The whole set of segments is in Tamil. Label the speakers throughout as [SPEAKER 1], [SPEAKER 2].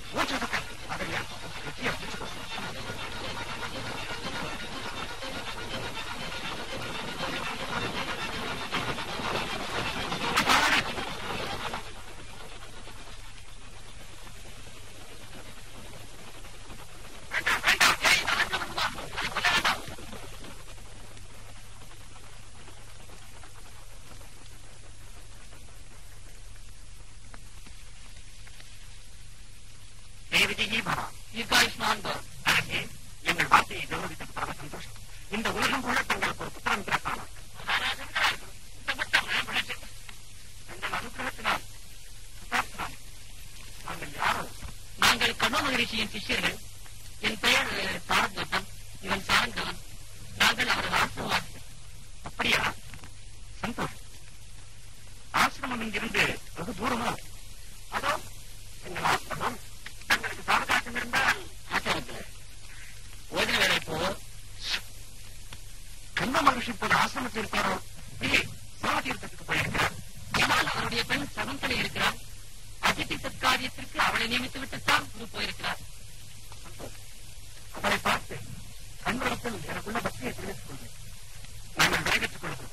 [SPEAKER 1] எங்கள் வார்த்தையை கௌரவித்ததற்காக சந்தோஷம். இந்த உலகம் கூட தங்களுக்கு ஒரு புத்தகம் பிறப்பான நாங்கள் யாரோ? நாங்கள் கண்ணோ மகரிஷியின் சிஷ்யர்கள். என் பெயர் சாரங்கவன், இவன் சாரங்கவன். நாங்கள் அவரது ஆசிரமவாசிகள். அப்படியா? சந்தோஷம். ஆசிரமம் இங்கிருந்து வெகு தூரமா? அதோ எங்கள் ஆசிரமம். தங்களுக்கு சாவகாசம் இருந்தால் ஆசிரமத்தில் ஓதின வேலை போ. கண்ண மகிழ்ச்சி போல ஆசிரமத்தில் இருப்பாரோ? இல்லை, சமதீர்த்தத்துக்கு போயிருக்கிறார். ஆனால் அவருடைய பெண் சகுந்தலை இருக்கிறார். அதிதி சத்காரியத்திற்கு அவளை நியமித்து விட்டுத்தான் குரு போயிருக்கிறார். அவரை பார்த்து கண்வரத்தில் எனக்குள்ள பக்தியை தெரிவித்துக் கொள்வேன். நாங்கள் விடைபெற்றுக் கொள்கிறோம்.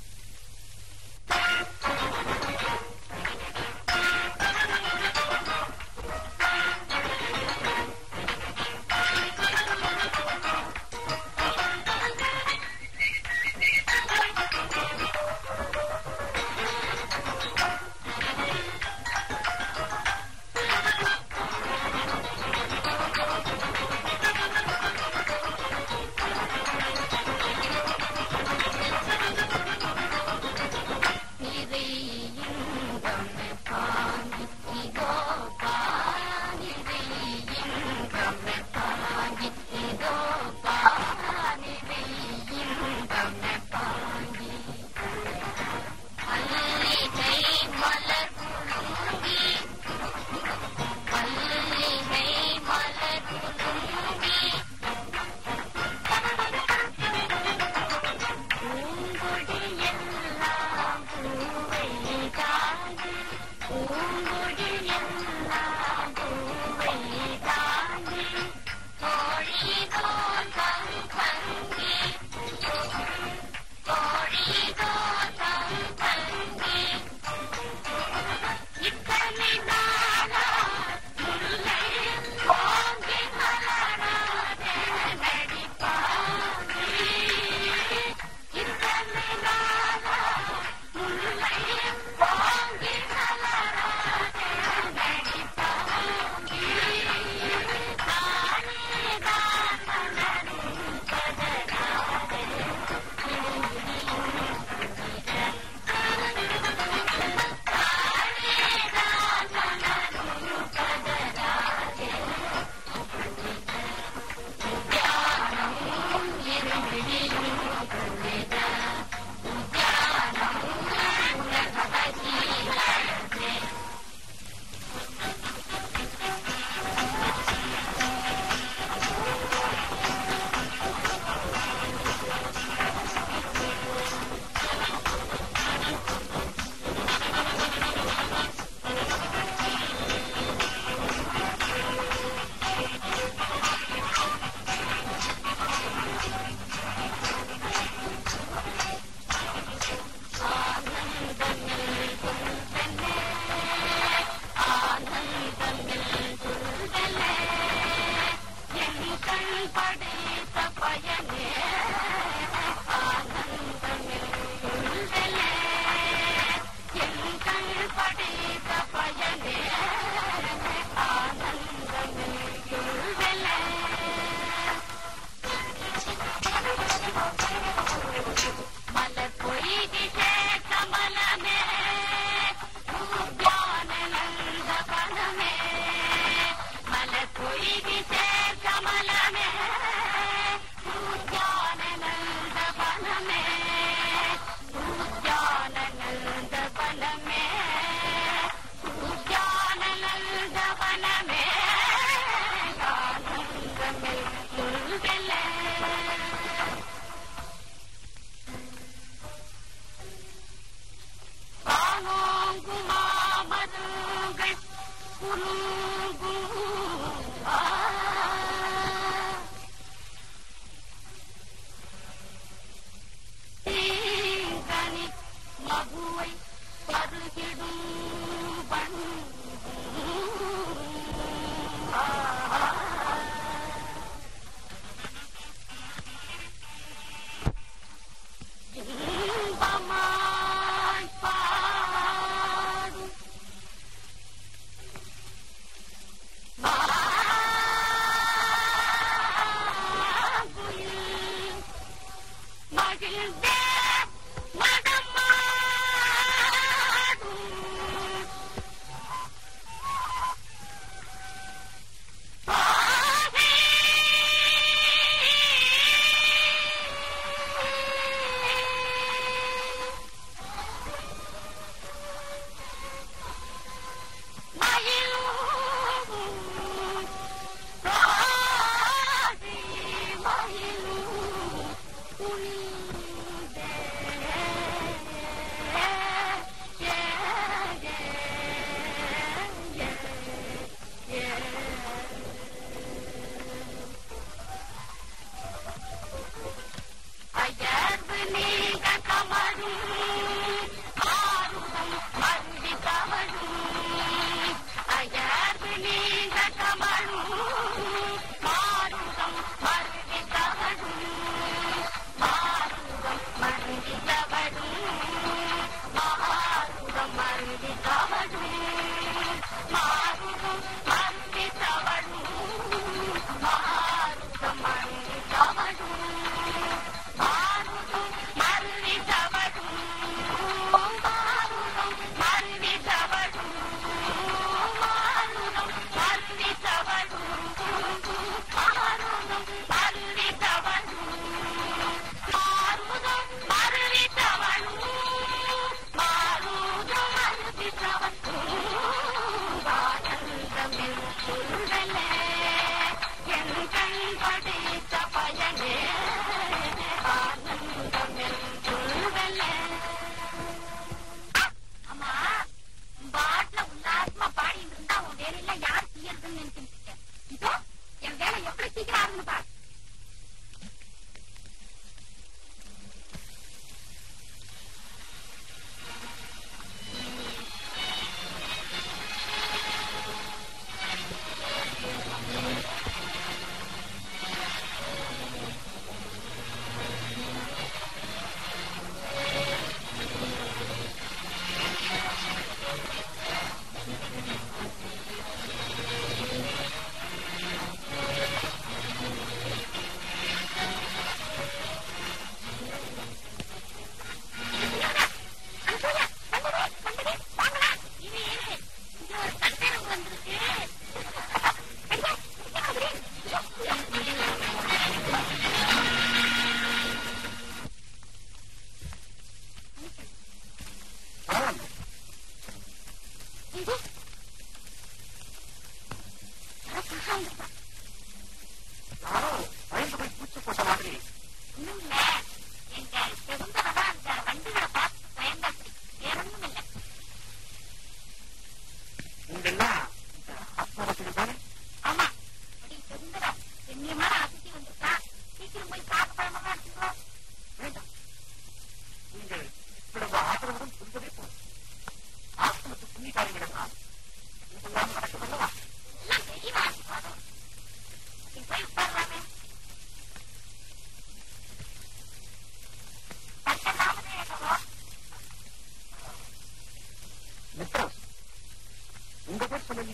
[SPEAKER 2] குலுங்கும்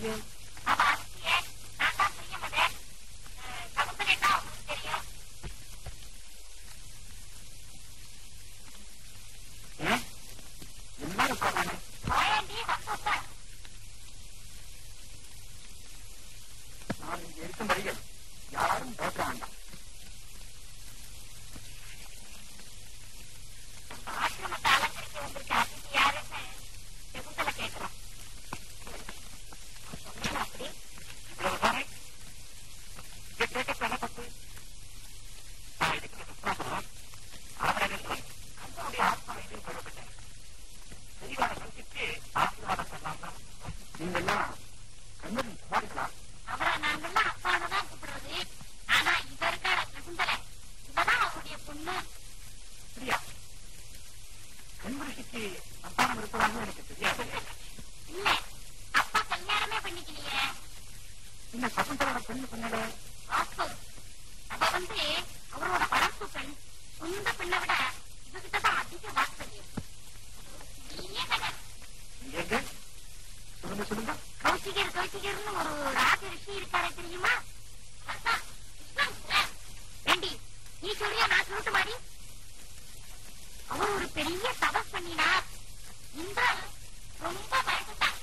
[SPEAKER 1] இல்லையே. நான் இங்க இருக்கும் வழிகள் யாரும் பேச வேண்டாம். அவர் ஒரு பெரிய தபஸ் பண்ணினார். இந்திரன் ரொம்ப பயந்துட்டார்.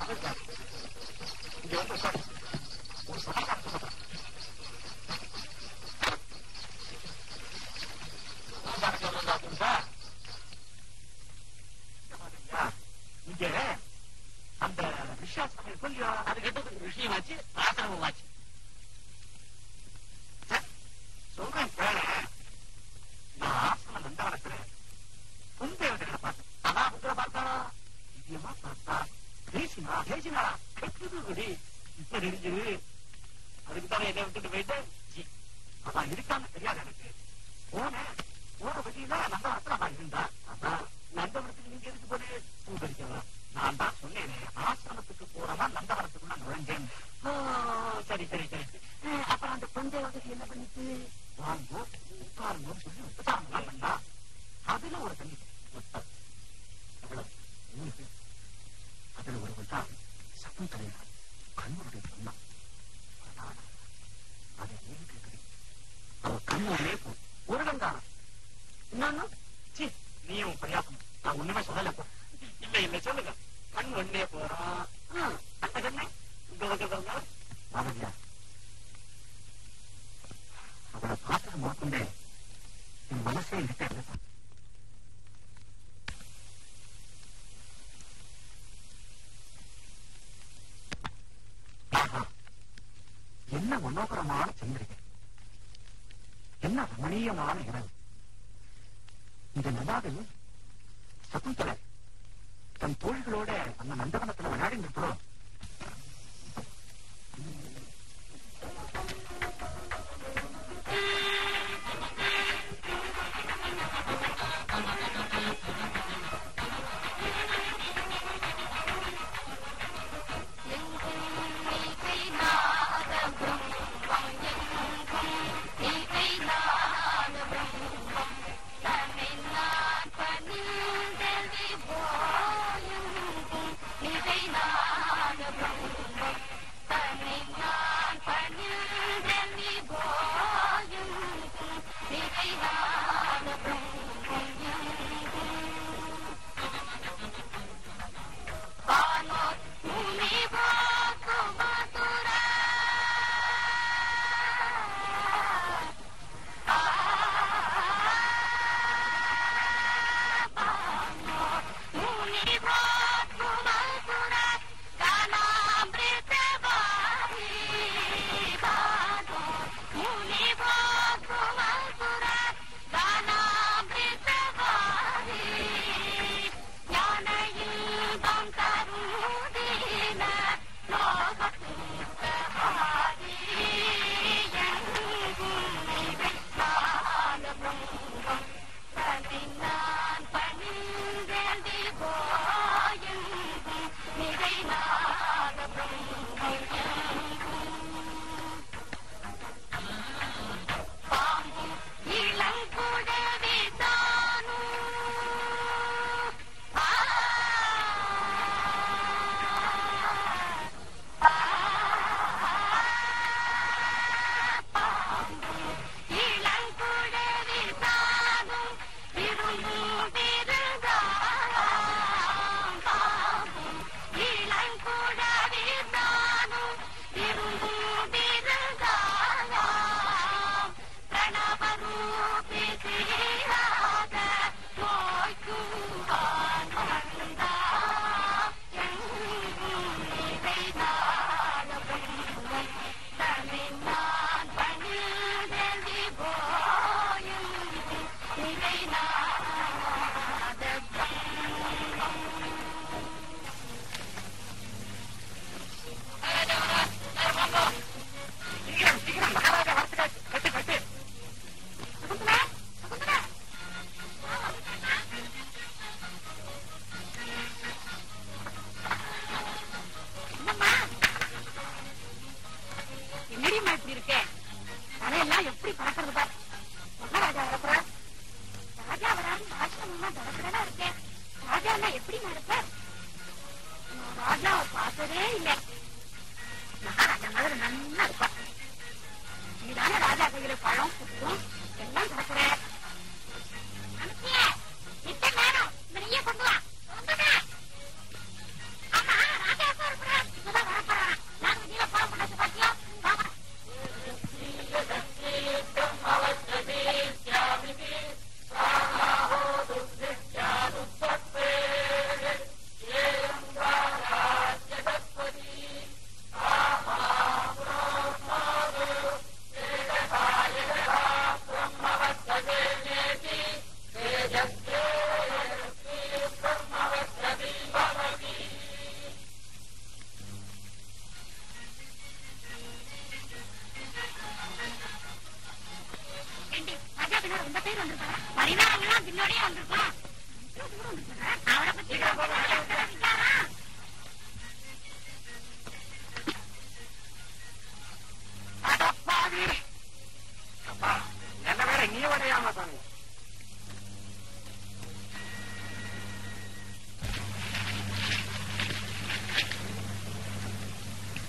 [SPEAKER 1] இங்க வந்து சார் ஒரு சமாதானத்தை சொல்றேன். இங்க அந்த விசுவாசம் கொஞ்சம் அது கேட்டதுக்கு விஷயமாச்சு, ஆசிரமமாச்சு. சொல்றேன் கேள. நான் ஆசிரமம் நந்தவனத்துல பொந்தேவதைகளை பார்த்தேன். அதான் புத்தரை பார்த்தாளா, திவ்யமா பார்த்தா, பேசினா கெட்டுது. இப்ப நெறிஞ்சிரு. அதுக்குத்தானே என்ன விட்டுட்டு போயிட்டேன். அதான் இருக்கான்னு தெரியாது எனக்கு. போன வழியில நந்தவனத்துல அவன் இருந்தா. அதான் நந்தவனத்துக்கு நீங்க எதுக்கு போது பூக்கடிக்கலாம். நான் தான் சொன்னேன், ஆசிரமத்துக்கு போறவன் நந்தவனத்துக்குள்ள நுழைஞ்சேன். சரி. அப்புறம் அந்த பொந்தேவதை என்ன பண்ணிச்சு? வாங்கோ உட்காருங்கன்னு சொல்லி உபசாரம் எல்லாம் பண்ணா. அதுல ஒரு தண்ணி அதுல ஒரு தான் சத்தம் தலைவர் கண்ணுடைய சொன்னா. அதை ஏன் கேட்குது? அவ கண்ணூரே போ ஒரு கண்டாரம் இன்னொன்னு நீயும் பரியாசம். நான் ஒண்ணுமே சொல்லல. இல்ல சொல்லுங்க. கண் ஒன்னே போறான். அந்த கண்ணை அவளை பார்த்தது மாத்தண்டே என் மனசே என்கிட்ட இல்லை. என்ன மனோகரமான சந்திரிகை, என்ன ரமணீயமான இரவு. இந்த நிலாவில் சகுந்தலை தன் தோழிகளோட அந்த நந்தவனத்துல விளையாடி இருக்கிறோம்.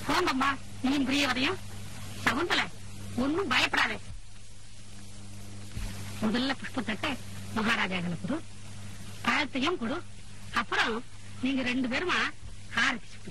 [SPEAKER 2] போங்கம்மா, நீயும் பிரியவதையும். சகுந்தல, ஒன்னும் பயப்படாதே. முதல்ல புஷ்பத்தட்டை மகாராஜாக்களை கொடு, பழத்தையும் கொடு. அப்புறம் நீங்க 2 பேருமா ஆரம்பிச்சு.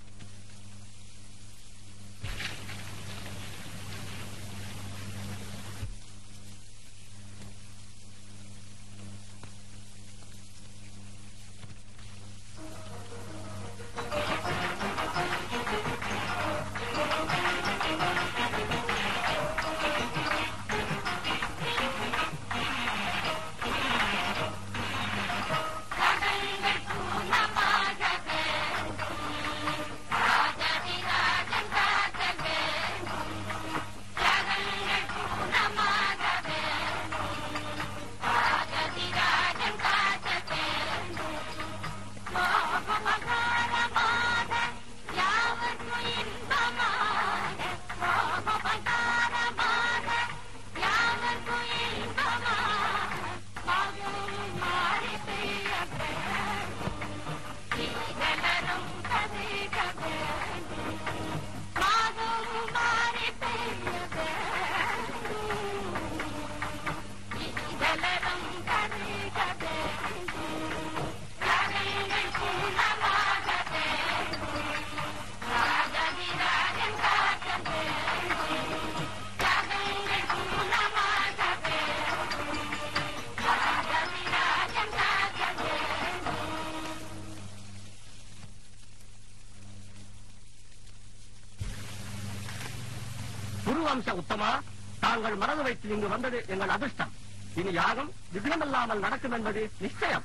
[SPEAKER 1] குருவம்ச உத்தமா, தாங்கள் மனது வைத்து இங்கு வந்தது எங்கள் அதிர்ஷ்டம். இனி யாகம் விக்னமில்லாமல் நடக்கும் என்பது நிச்சயம்.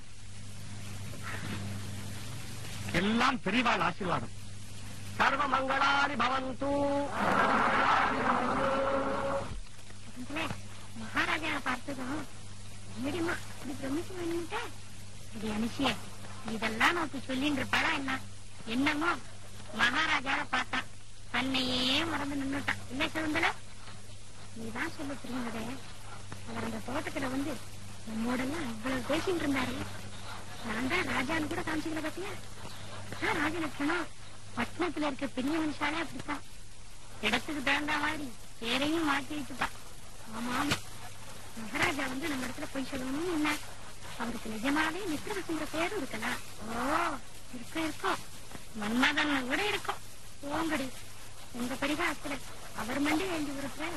[SPEAKER 1] எல்லாம் பெரியவாள் ஆசீர்வாதம். சர்வ மங்களானி பவந்து.
[SPEAKER 2] மகாராஜாவை பார்த்ததும் முடியுமா இப்படி பிரமிச்சு வேணும்ட்ட இது அனுஷிய இதெல்லாம் நோக்கி சொல்லின்னு இருப்பாளா என்ன? என்னமோ மகாராஜாவை பார்த்தா தன்னையே மறந்து நின்னுட்டான். இல்ல சகுந்தல, நீதான் சொல்ல தெரியுங்கதே. அவர் அந்த தோட்டத்துல வந்து நம்மோடெல்லாம் இவ்வளவு பேசிட்டு இருந்தாரு. நான் தான் ராஜான்னு கூட காமிச்சுக்கல பாத்தியா? ராஜலட்சணம் பட்டணத்துல இருக்க பெரிய மனுஷாலே அப்படித்தான். இடத்துக்கு தகுந்த மாதிரி பேரையும் மாற்றி வச்சுட்டான். ஆமா, மகாராஜா வந்து நம்ம இடத்துல போய் சொல்லணும்னு என்ன, அவருக்கு நிஜமாவே மித்திரவசுங்கிற பேரும் இருக்கலாம். ஓ, இருக்கும். மன்மதன் கூட இருக்கும். போங்கடி, உங்க பரிகாரத்துல அவர் மண்டி வேண்டி இருக்கிறார்.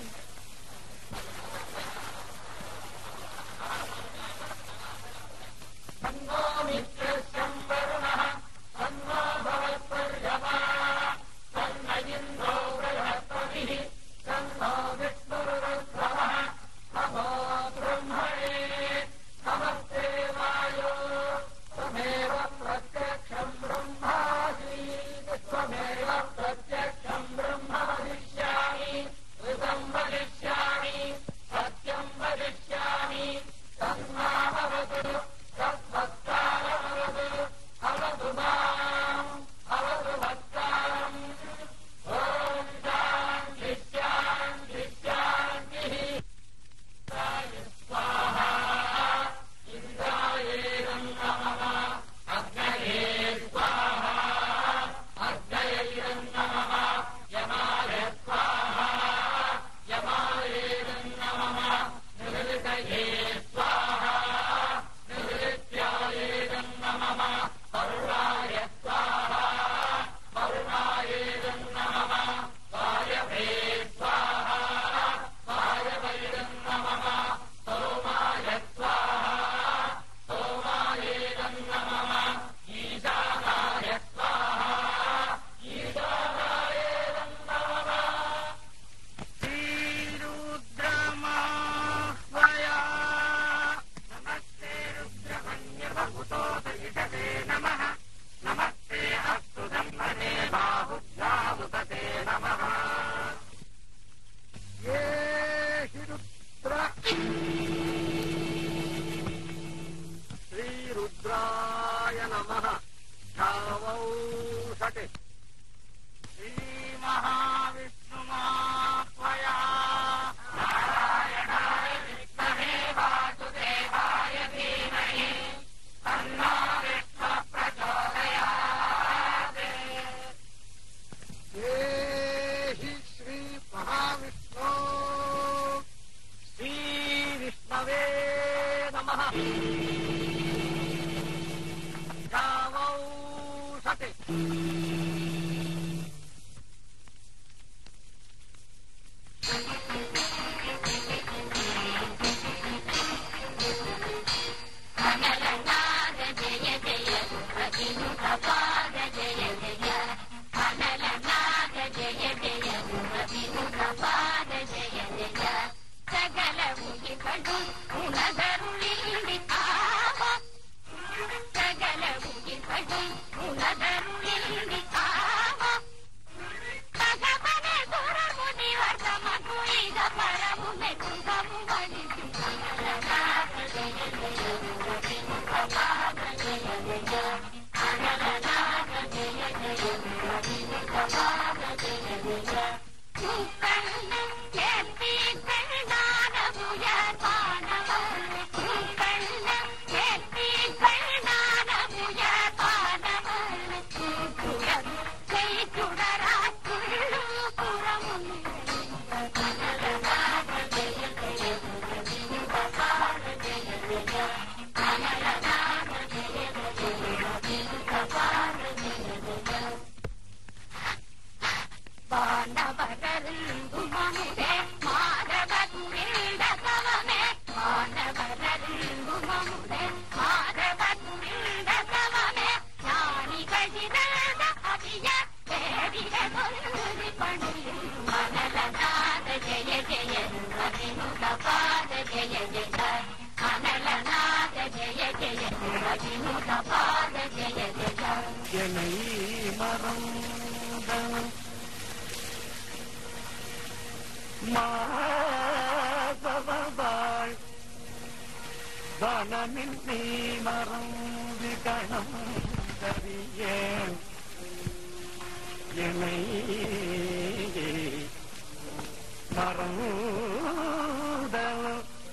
[SPEAKER 1] சத்யம் வதிஷ்யாமி தன்மாபவது தத்வக்தா Kawau sate. மாதவவாள் வனமின்றி மறந்து கணம் கரியேன் என்னை மறந்தவள்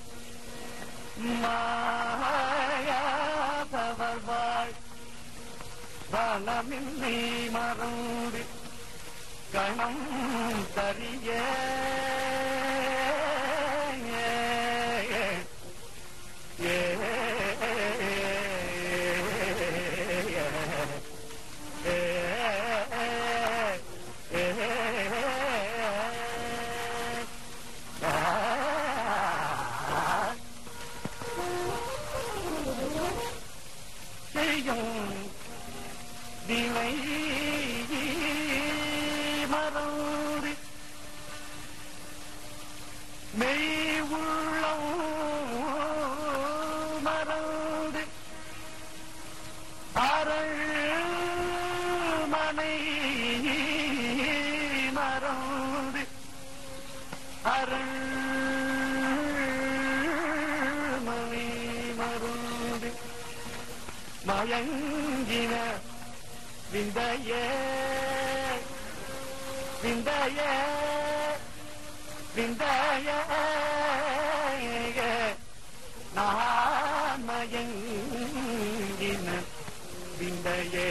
[SPEAKER 1] மாயாதவவாள் வனமின்றி மறந்து கணம் தரிய வினை மறந்து மெய் உள்ளம் மறந்து அருள் மனை மறந்து அருள் மனை மறந்து மயங்கின விந்தையே விந்தையே விந்தையே நான் மயங்கின விந்தையே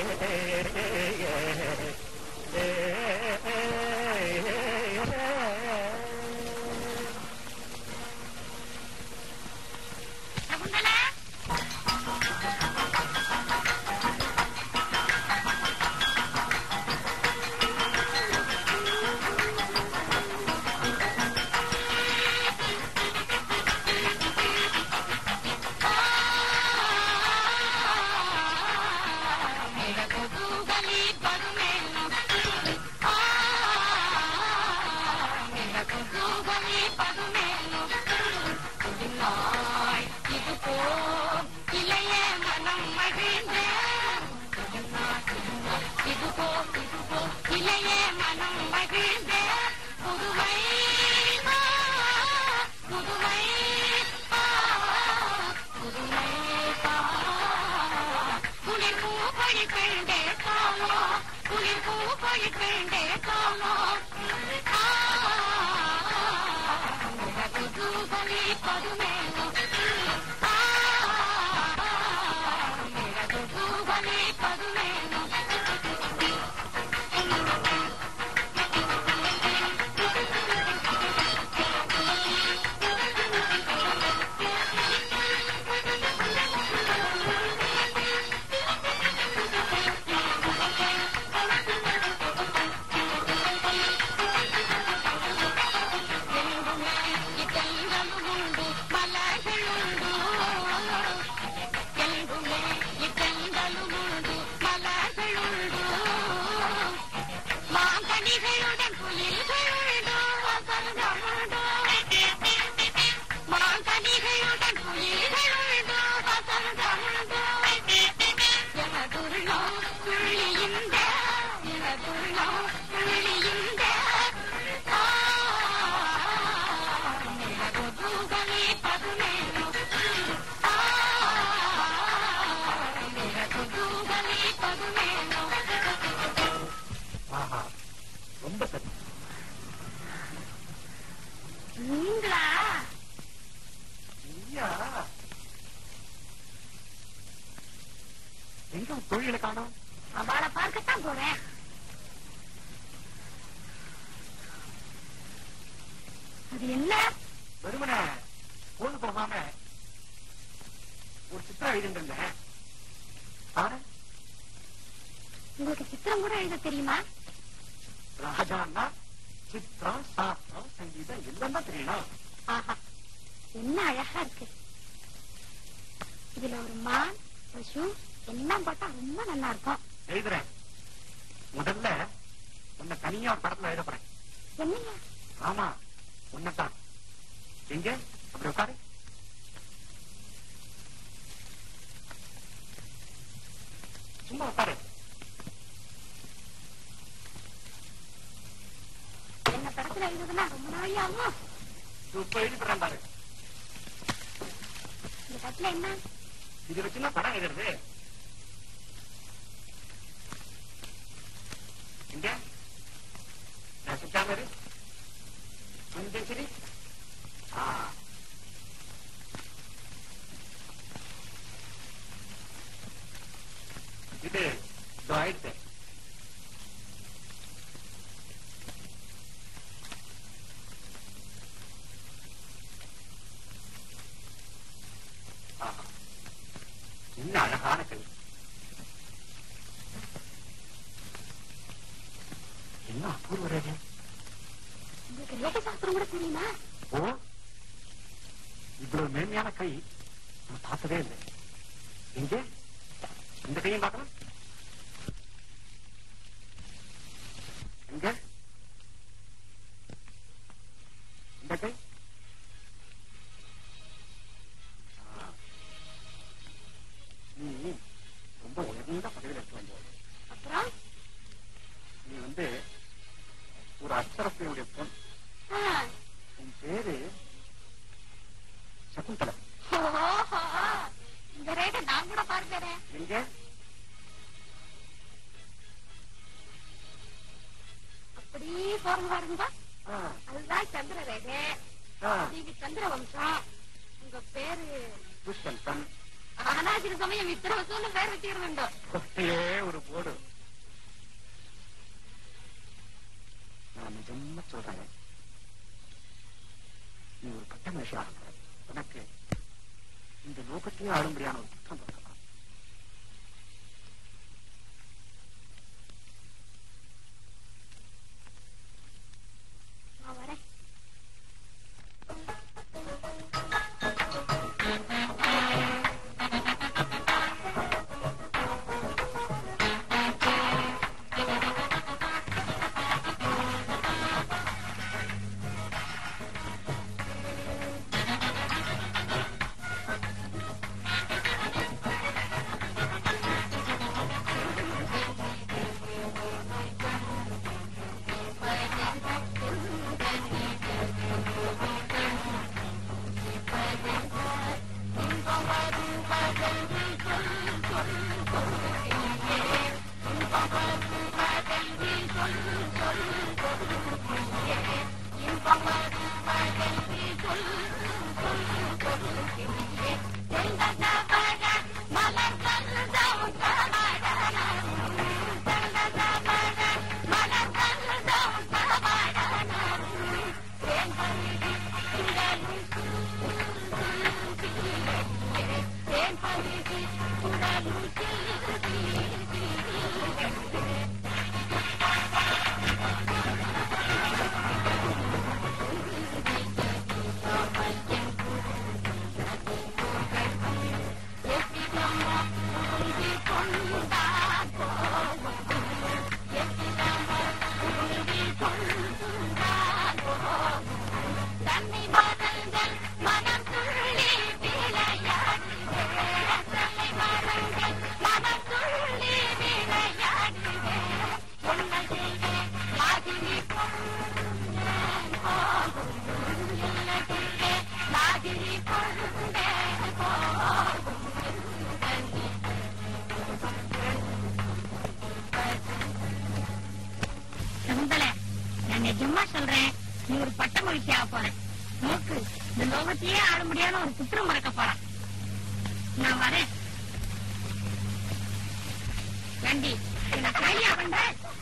[SPEAKER 2] மாங்கனிகளுடன் குயில்களுடோ வசந்தமுடோ மாங்கனிகளுடன் குயில்களுடோ வசந்தமுடோ எனதுள்ளோ துள்ளியுந்த எனதுள்ளோ துள்ளியுந்த நிலகுதூகலே பதுமேனோ நிலகுதூகலே பதுமேனோ.
[SPEAKER 1] ஆஹா, ரொம்ப சரி.
[SPEAKER 2] நீங்களா?
[SPEAKER 1] ஐயா, எங்க தொழிலை காணோம்?
[SPEAKER 2] அவளை பார்க்கத்தான் போறேன். அது என்ன?
[SPEAKER 1] வெறுமனை பொண்ணு போகாம ஒரு சித்திரம் எழுதிருந்தேன்.
[SPEAKER 2] உங்களுக்கு சித்திரம் கூட எழுத தெரியுமா?
[SPEAKER 1] ராஜான்னா சித்திரம், சாஸ்திரம், சங்கீதம் எல்லாம் தான் தெரியணும்.
[SPEAKER 2] ஆஹா, என்ன அழகா இருக்கு. இதுல ஒரு மான், பசு எல்லாம் போட்டா ரொம்ப நல்லா இருக்கும்.
[SPEAKER 1] எழுதுறேன். முதல்ல உன்னை தனியா ஒரு படத்துல எழுத போறேன்.
[SPEAKER 2] என்னையா?
[SPEAKER 1] ஆமா, உன்னதான். எங்க அப்படி உட்காரு. சும்மா உட்காரு.
[SPEAKER 2] என்ன படத்துல எழுதுனா ரொம்ப நாளி ஆகும்.
[SPEAKER 1] இப்ப எழுதிடுறேன் பாரு.
[SPEAKER 2] இந்த படத்துல என்ன?
[SPEAKER 1] இது வச்சுன்னா படம் எழுதுறது. எங்க நான் சுத்தாமரு கொஞ்சம் சரி. இது ஆயிடுச்சு. என்ன அழகான கை. என்ன அபூர்வ ரேகை.
[SPEAKER 2] உங்களுக்கு ரேகை சாஸ்திரம் கூட தெரியுமா?
[SPEAKER 1] ஓ, இவ்வளவு மேன்மையான கை நான் பார்த்ததே இல்லை. எங்கே இந்த கையும் பார்க்கலாம். எங்க இந்த கை. நீ ரொம்ப உயர்ந்த பதவியில் இருக்க வேண்டியது.
[SPEAKER 2] அப்புறம்
[SPEAKER 1] நீ ஒரு அச்சரப்பையுடைய பொன். உன் பேரு சகுந்தலை.
[SPEAKER 2] இந்த ரேகை நான் கூட பார்க்கிறேன்.
[SPEAKER 1] எங்க
[SPEAKER 2] அப்படி போறது பாருங்க. அதுதான் சந்திர ரேகை. நீங்க சந்திர வம்சம். உங்க பேரு
[SPEAKER 1] துஷ்யந்தன்.
[SPEAKER 2] ஆனா சில சமயம் மித்திரவசம்னு பேர் வச்சுக்கிறதுண்டோ.
[SPEAKER 1] ஒரு போடு. நான் நிஜமா சொல்றேன். நீ ஒரு கட்ட மனுஷியாக உனக்கு இந்த லோகத்தையே ஆளும்படியான ஒரு புத்தம் இருக்கலாம்.
[SPEAKER 2] நான் வரேன். தன்னை மறந்தல் மனம் துள்ளி விளையாடுவே தன்னை மறந்தல் மனம் துள்ளி விளையாடுவே உன்னதிலே மாதிரி கொண்டேன் போகும் உன்னதிலே மாதிரி கொண்டேன் போகும் சகுந்தலை, நான் நிஜமா சொல்றேன், நீ ஒரு பட்ட மகிழ்ச்சியாக போற. மூக்கு இந்த லோகத்தையே ஆட முடியாத ஒரு புத்திரம் மறக்க போறான். நான் வரேன். வண்டி என்ன கேலியா பண்ற?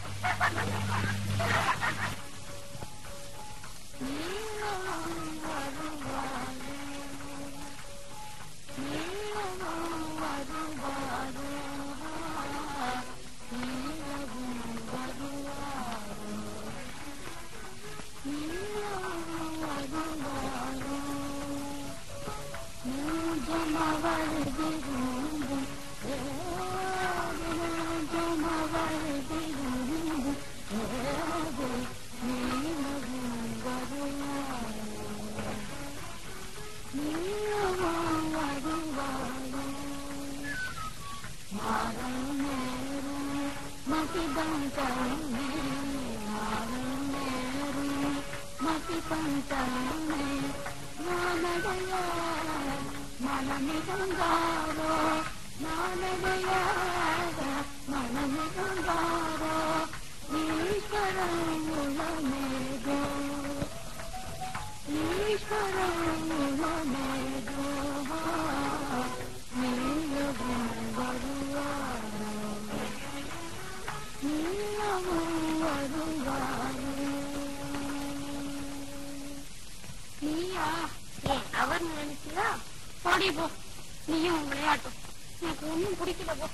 [SPEAKER 2] அவர் நினைச்சா பாடி போ, நீயும் விளையாட்டும், எனக்கு ஒன்னும் பிடிக்கல போ.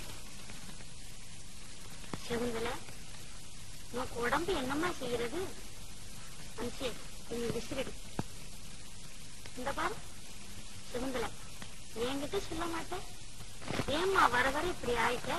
[SPEAKER 2] சகுந்தலை, உனக்கு உடம்பு என்னமா செய்யறது? மனுஷே, நீ விசிறடி. இந்த பாரு சகுந்தலை, என்கிட்ட சொல்ல மாட்டேன். ஏம்மா வர வர இப்படி ஆயிட்ட?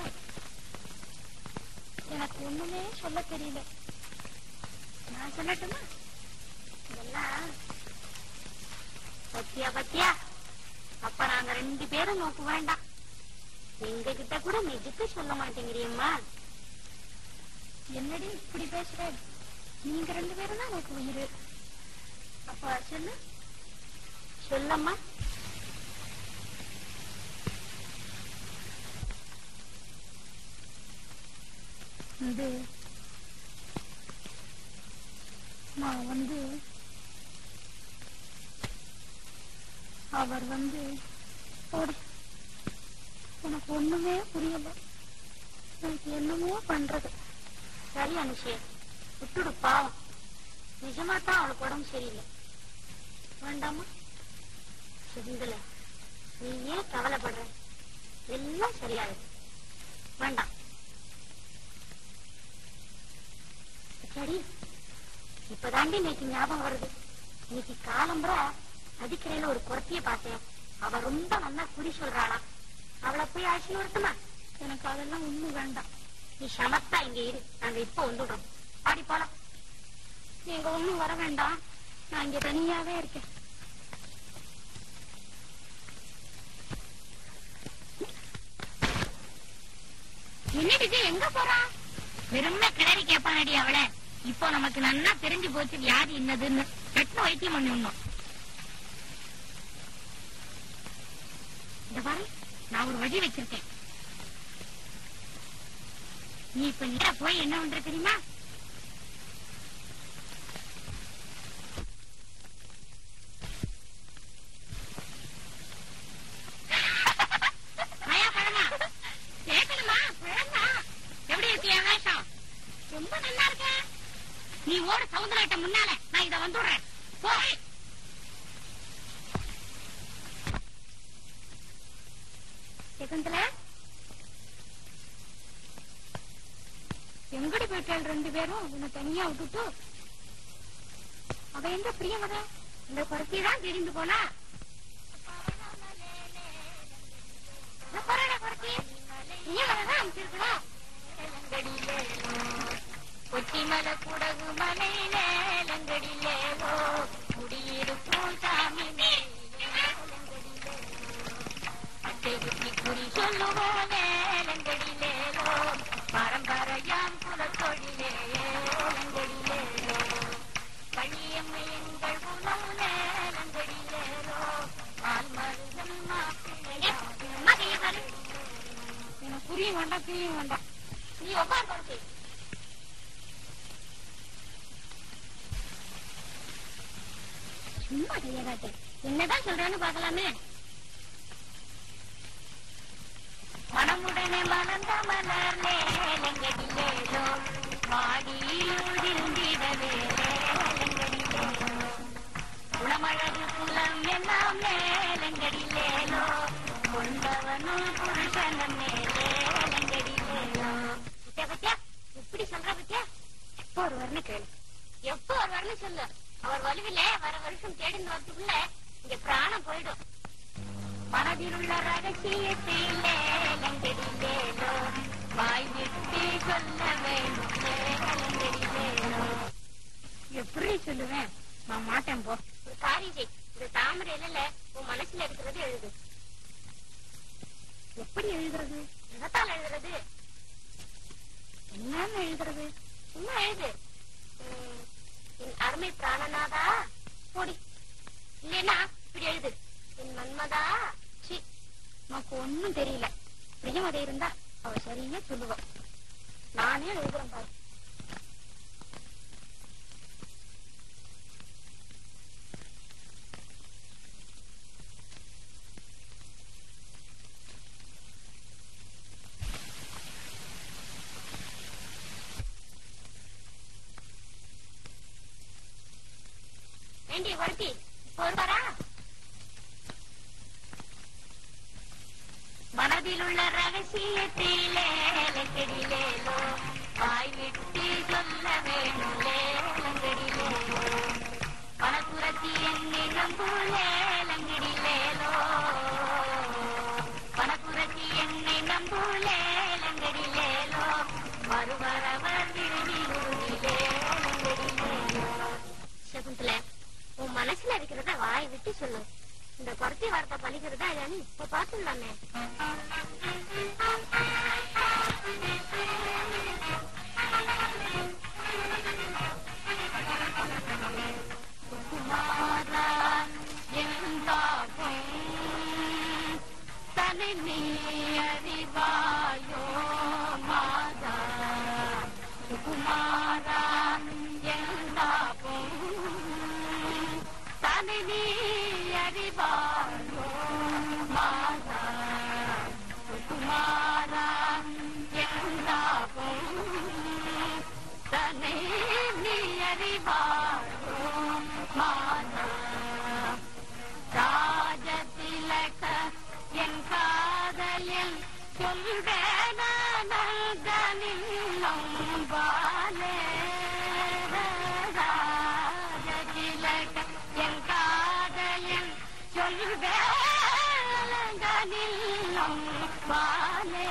[SPEAKER 2] எனக்கு ஒண்ணுமே சொல்ல தெரியல. நான் சொல்லட்டுமா? இதெல்லாம் பத்தியா பத்தியா, அப்ப நாங்க 2 பேரும் நோக்கு வேண்டாம். எங்க கிட்ட கூட நிஜத்தை சொல்ல மாட்டேங்கிறியம்மா. என்னடி இப்படி பேசுற? நீங்க 2 பேரும் தான் எனக்கு உயிர். அப்ப சொல்லு, சொல்லம்மா. இது நான் அவர் போடி, எனக்கு ஒண்ணுமே புரியல. எனக்கு என்னமோ பண்றது. சரி அனுஷே, விட்டுடு, பாவம். நிஜமா தான் அவளுக்கு உடம்பு சரியில்லை. வேண்டாமா? சகுந்தலை, நீ ஏன் கவலைப்படுற? எல்லாம் சரியாயிடும். வேண்டாம். சரி, இப்பதாண்டி இன்னைக்கு ஞாபகம் வருது. இன்னைக்கு காலம்புற நதிக்கரையில ஒரு குரத்திய பார்த்தேன். அவ ரொம்ப நல்லா குறி சொல்றாளா. அவளை போய் ஆட்சியில் வருத்துமா? எனக்கு அதெல்லாம் ஒண்ணும் வேண்டாம். நீ சமத்தா இங்க இரு, நாங்க இப்ப வந்துடுறோம். பாடி போலாம். நீங்க ஒண்ணும் வர வேண்டாம், நான் இங்க தனியாவே இருக்கேன். என்னடிக்கு எங்க போறா? வெறும்னா கிளறி கேட்பானடி அவளை. இப்போ நமக்கு நல்லா தெரிஞ்சு போச்சு வியாதி என்னதுன்னு. வெட்டு வைத்தியம் பண்ணிடணும். இந்த பாரு, நான் ஒரு வழி வச்சிருக்கேன். நீ இப்ப நேரா போய் என்ன பண்ற தெரியுமா? எப்படி இருக்கு என் வேஷம்? ரொம்ப நல்லா இருக்க. நீ ஓட சவுந்தராட்ட முன்னால, நான் இத வந்துடுறேன். போய் சகுந்தலை, எங்கடி போயிட்டாள் 2 பேரும்? உன்னை தனியா விட்டுட்டு அவ எங்க பிரியவத? இந்த குரத்தி தான் தெரிந்து போனா. குரத்தி நீ வரதான் அமைச்சிருக்கணும். கொச்சிமலை குடகு மலை சும்மா கையகாட்டு என்னதான் சொல்றான்னு பாக்கலாமே. மனமுடனே மலர்ந்த மலர்லே லங்கடிலேலோ மாடியிலுதிர்ந்திடவே லங்கடிலேலோ குணமழகு குலம் எல்லாம் மேலங்கடிலேலோ கொண்டவனும் புருஷனும் மேலே லங்கடிலேலோ. பத்தியா எப்படி சொல்ற பத்தியா? எப்போ ஒரு வரணும் கேளு, எப்போ ஒரு வரணும் சொல்லு. அவர் வலுவிலே வர வருஷம் தேடிந்து வரதுக்குள்ள இங்க பிராணம் போயிடும். மனதில் உள்ள ரகசியத்திலே லங்கடிலேலோ வாய் விட்டு சொல்ல வேண்டும் லங்கடிலேலோ. எப்படி சொல்லுவேன்? நான் மாட்டேன் போ. ஒரு காரியம் செய், இந்த தாமரை இல்ல உன் மனசுல இருக்கிறது எழுது. எப்படி எழுதுறது? நிறத்தால் எழுதுறது. என்னன்னு எழுதுறது? சும்மா எழுது. என் அருமை பிராணநாதா போடி. இல்லைன்னா இப்படி எழுது, என் மன்மதா. சி, நமக்கு ஒன்னும் தெரியல. பிரியமதை இருந்தா அவ சரியா சொல்லுவோம். நானே எழுதுறேன் பாரு. ஏண்டி வருத்தி ஒருவரா? மனதில் உள்ள ரகசியத்திலே லங்கடிலேலோ வாய் விட்டு சொல்ல வேண்டும் லங்கடிலேலோ பணப்புரத்தி என்னை நம்புலே லங்கடிலேலோ பணப்புரத்தி என்னை நம்புலே லங்கடிலேலோ வருவரவர் விரும்பி உருகிலே லங்கடிலேலோ. சகுந்தல, உன் மனசுல இருக்கிறத வாய் விட்டு சொல்லு. இந்த குறைச்சி வார்த்தை பழிக்கிறதா இல்லையான்னு இப்ப பாத்துடலாமே. தனி நீ அறிவாயோ மாதா சுகுமாரா எந்தாகும் தனி நீ அறிவாயோ மாதா சுகுமாரா எந்தாகும் தனி நீ அறிவாயோ மாதா ராஜதிலக என் காதலில் சொல்வேனில்லும் பாலே ராஜதிலக என் காதலில் சொல்வேனில்லும் பாலே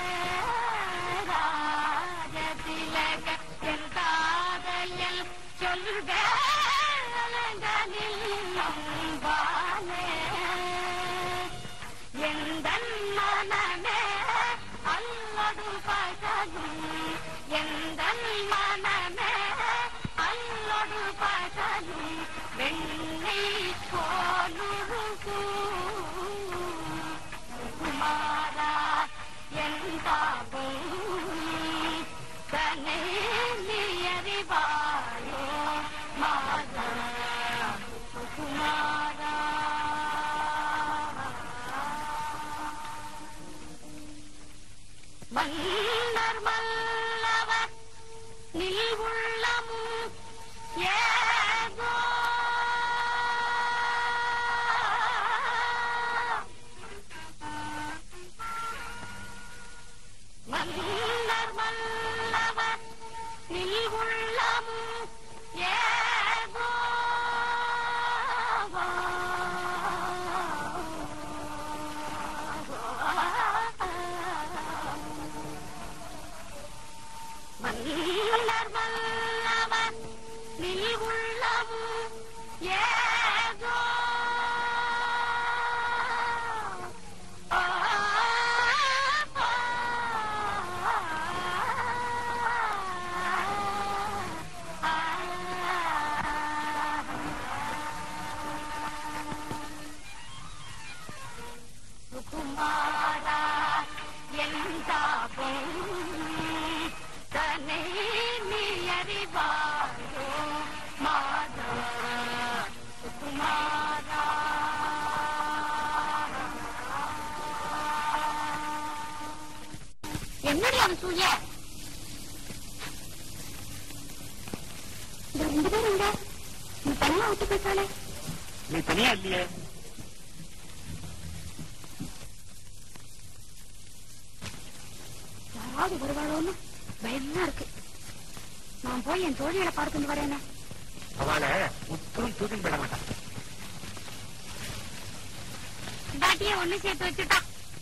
[SPEAKER 2] ராஜதிலக என் காதலில் சொல்வேனில்லும் பாலே எந்தன் மனமே அல்லது பகலும் எந்தன் மனமே அல்லது பகலும் வெண்ணை போலுருகும் குமாரா எந்தாகும் தன்னை நீ அறிவாயோ மாதா குமாரா. மன்னர் மல்லவர் நில் உள்ளமும் ஏதோ மன்னர் மல்லவர் நில் உள்ளமும் ஏதோ மன்னர் மல்லவர் நில் உள்ளமும் ஏதோ சுகுமாரா எந்தாகும் தன்னை நீ அறிவாயோ மாதா சூய இந்த 2 பேரும் இல்ல நீ தனியா விட்டு போயிட்டாலே.
[SPEAKER 1] நீ தனியா இல்லையே.
[SPEAKER 2] யாராவது வருவாளோன்னு பயமா இருக்கு. நான் போய் என் தோழிகளை பார்த்துட்டு வரேன்.
[SPEAKER 1] அவளை உத்தரம் தூக்கி விட மாட்டான்.
[SPEAKER 2] தாட்டிய ஒண்ணு சேர்த்து வச்சுட்டான்.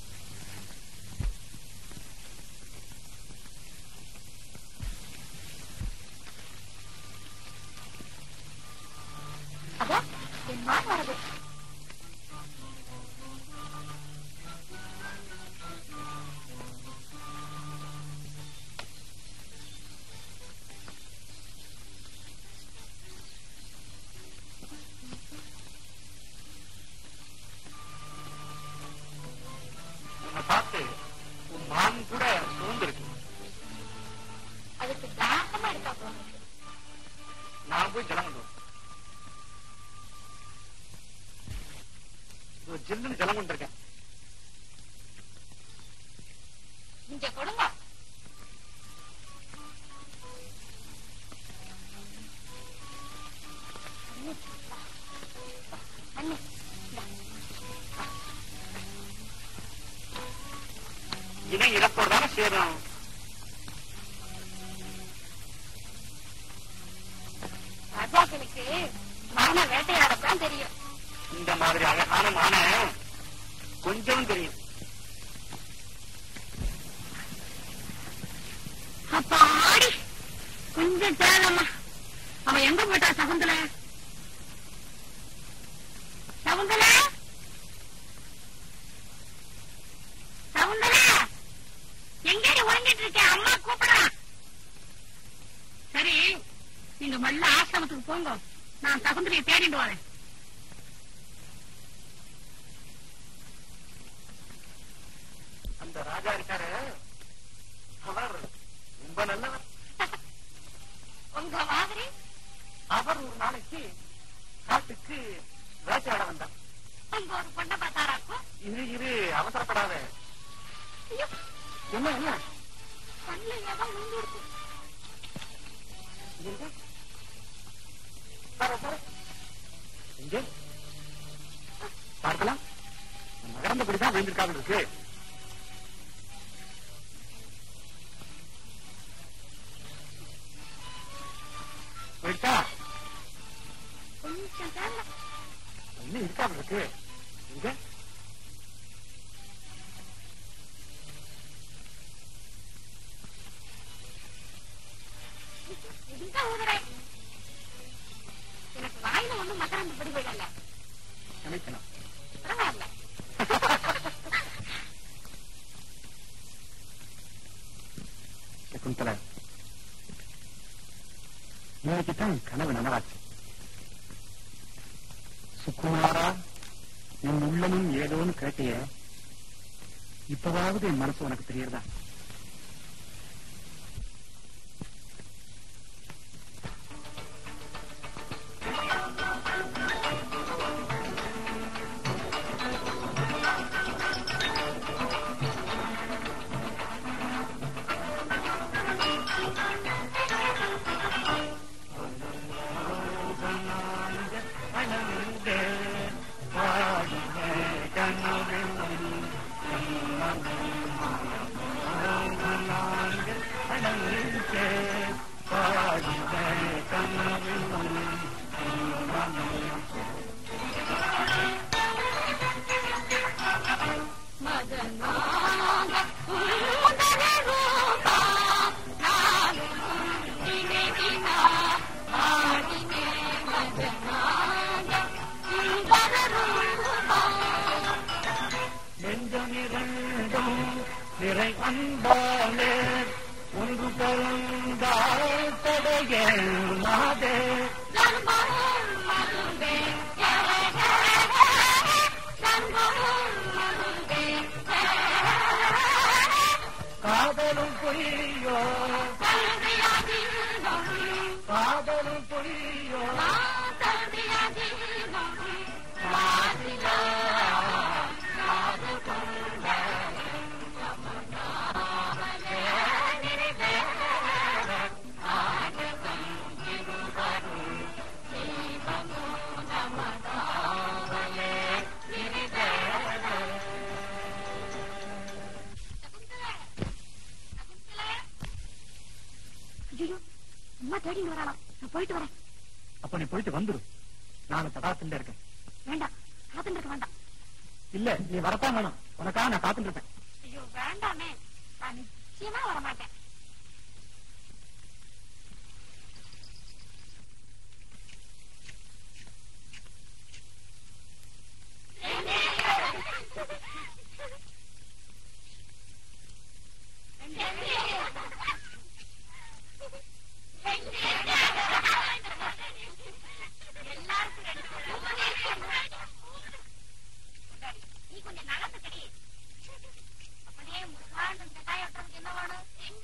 [SPEAKER 2] அதோ என் மான் வருது.
[SPEAKER 1] பார்த்து உன் மான் கூட சூழ்ந்திருக்கு.
[SPEAKER 2] அதுக்கு தாகமா இருக்கா போனது.
[SPEAKER 1] நான் போய் ஜலம் கொண்டு ஜில்லுன்னு ஜலம் கொண்டு இருக்கேன்.
[SPEAKER 2] இங்க கொடுங்க. அண்ணே
[SPEAKER 1] இதை இழப்போடு தானே சேரும்.
[SPEAKER 2] ராஜாக்களுக்கு மான வேட்டையாடத்தான் தெரியும்.
[SPEAKER 1] இந்த மாதிரி அழகான மான கொஞ்சம் தெரியும்.
[SPEAKER 2] அப்பாடி கொஞ்சம் தேவம்மா. அவன் எங்க போயிட்டா? சகுந்தல சகுந்தல சகுந்தல எங்கேடி ஒழுங்கிட்டு இருக்க? அம்மா கூப்பிடா. சரி நீங்க மல்ல ஆசிரமத்துக்கு போங்க. நான் சகுந்தலையை தேடிட்டு வரேன்.
[SPEAKER 1] அந்த ராஜா இருக்காரு, அவர் ரொம்ப நல்லவர்.
[SPEAKER 2] உங்க மாதிரி
[SPEAKER 1] அவர் ஒரு நாளைக்கு காட்டுக்கு வேட்டையாட வந்தார்.
[SPEAKER 2] உங்க ஒரு பொண்ணை பார்த்தாராக்கும்.
[SPEAKER 1] இரு அவசரப்படாத. என்ன என்ன
[SPEAKER 2] கண்ணுல ஏதோ விழுந்து இருக்கு.
[SPEAKER 1] இங்கே பார்க்கலாம். நகர்ந்தபடிதான் விழுந்திருக்காங்க இருக்கு. போயிட்டா
[SPEAKER 2] கொஞ்சம் தேவை.
[SPEAKER 1] இன்னும் இருக்காம இருக்கு. இங்க
[SPEAKER 2] இதுதான் ஊதுறேன். எனக்கு வாயில ஒண்ணும் மகரந்த பிடிவில் இல்ல.
[SPEAKER 1] நினைக்கணும்.
[SPEAKER 2] பரவாயில்ல.
[SPEAKER 1] குந்தல இன்னைக்குதான் கனவு நனவாச்சு. சுக்குமாரா என் உள்ளமும் ஏதோன்னு கேட்டிய, இப்பவாவது என் மனசு உனக்கு தெரியறதா? நிறை அன்பாலே ஒன்று கலந்தால் தடையல் மாதே காதலும் பொய்யோ காதலும் பொய்யோ
[SPEAKER 2] தேடின்னு வரலாம். நான் போயிட்டு வரேன்.
[SPEAKER 1] அப்ப நீ போயிட்டு வந்துரு. நான் தடாத்துட்டு இருக்கேன்.
[SPEAKER 2] வேண்டாம், காத்துட்டு இருக்க வேண்டாம்.
[SPEAKER 1] இல்ல, நீ வரத்தான் வேணும். உனக்காக நான் காத்துட்டு இருப்பேன்.
[SPEAKER 2] ஐயோ வேண்டாமே, நான் நிச்சயமா வரமாட்டேன். நீ கொஞ்சம் நடந்து கடி. அப்படியே முருகான் கட்டாயத்துக்கு என்ன வேணும்?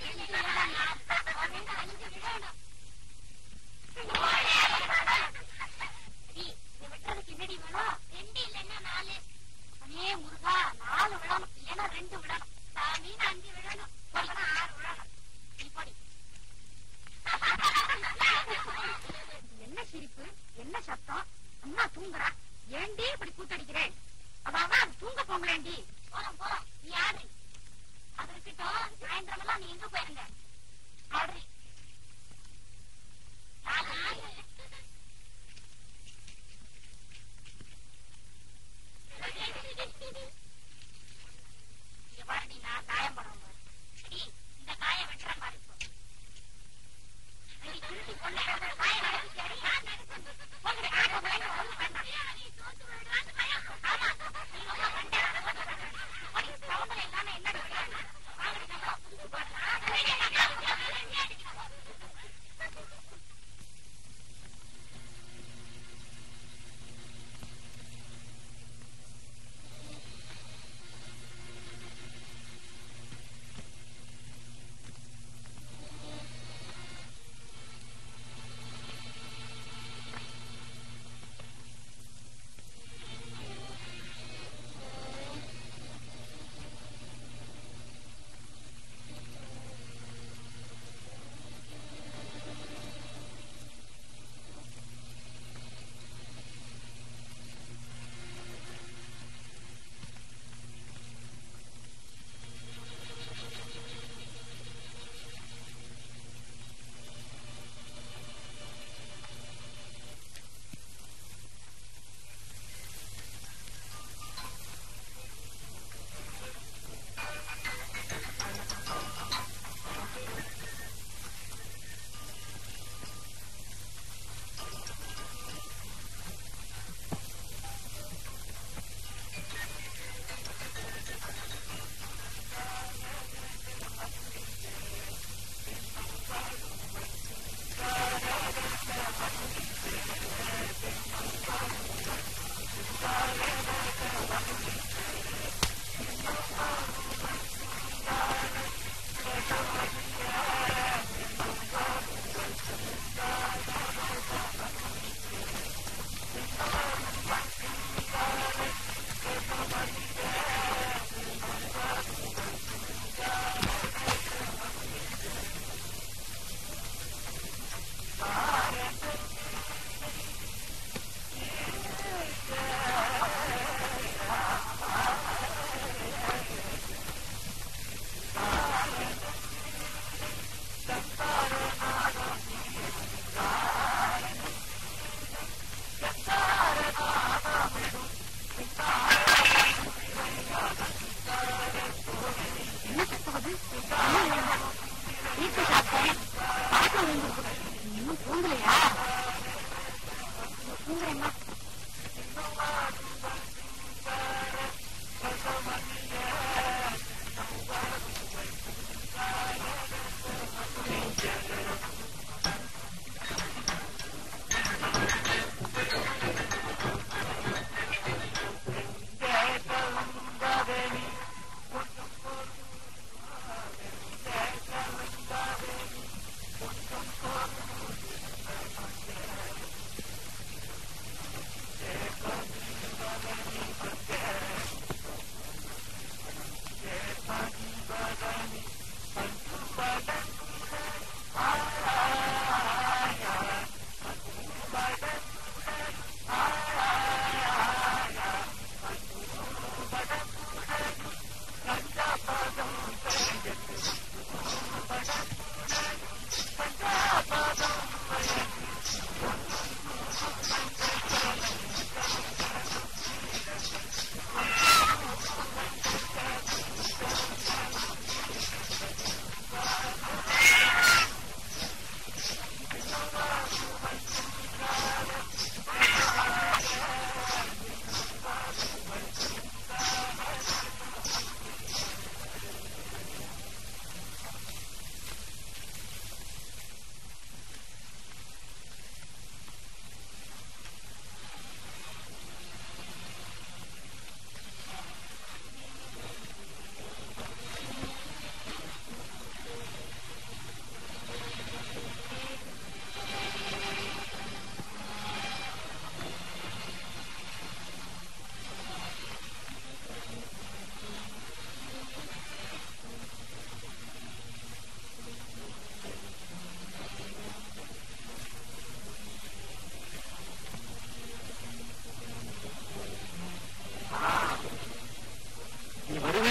[SPEAKER 2] விட்டுறதுக்கு என்னடி வேணும்? 2 இல்லைன்னா 4. அப்படியே முருகா 4 விடணும், இல்லைன்னா 2 விடணும். சாமி 5 விடணும், 6 விடணும். நீ படி. என்ன சிரிப்பு, என்ன சத்தம்? அம்மா தூங்குறா, ஏண்டி இப்படி கூத்தடிக்கிறேன்? அதான் தூங்க போங்களேண்டி. போறோம், நீ ஆடு. அது இருக்கட்டும், சாயந்தரமெல்லாம் நீ எங்க போயிருங்க? ஆடு. நான் காயம் பண்ணுவேன். இந்த காயம் வெட்டுற மாதிரி இருக்கும். திருப்பி கொண்டு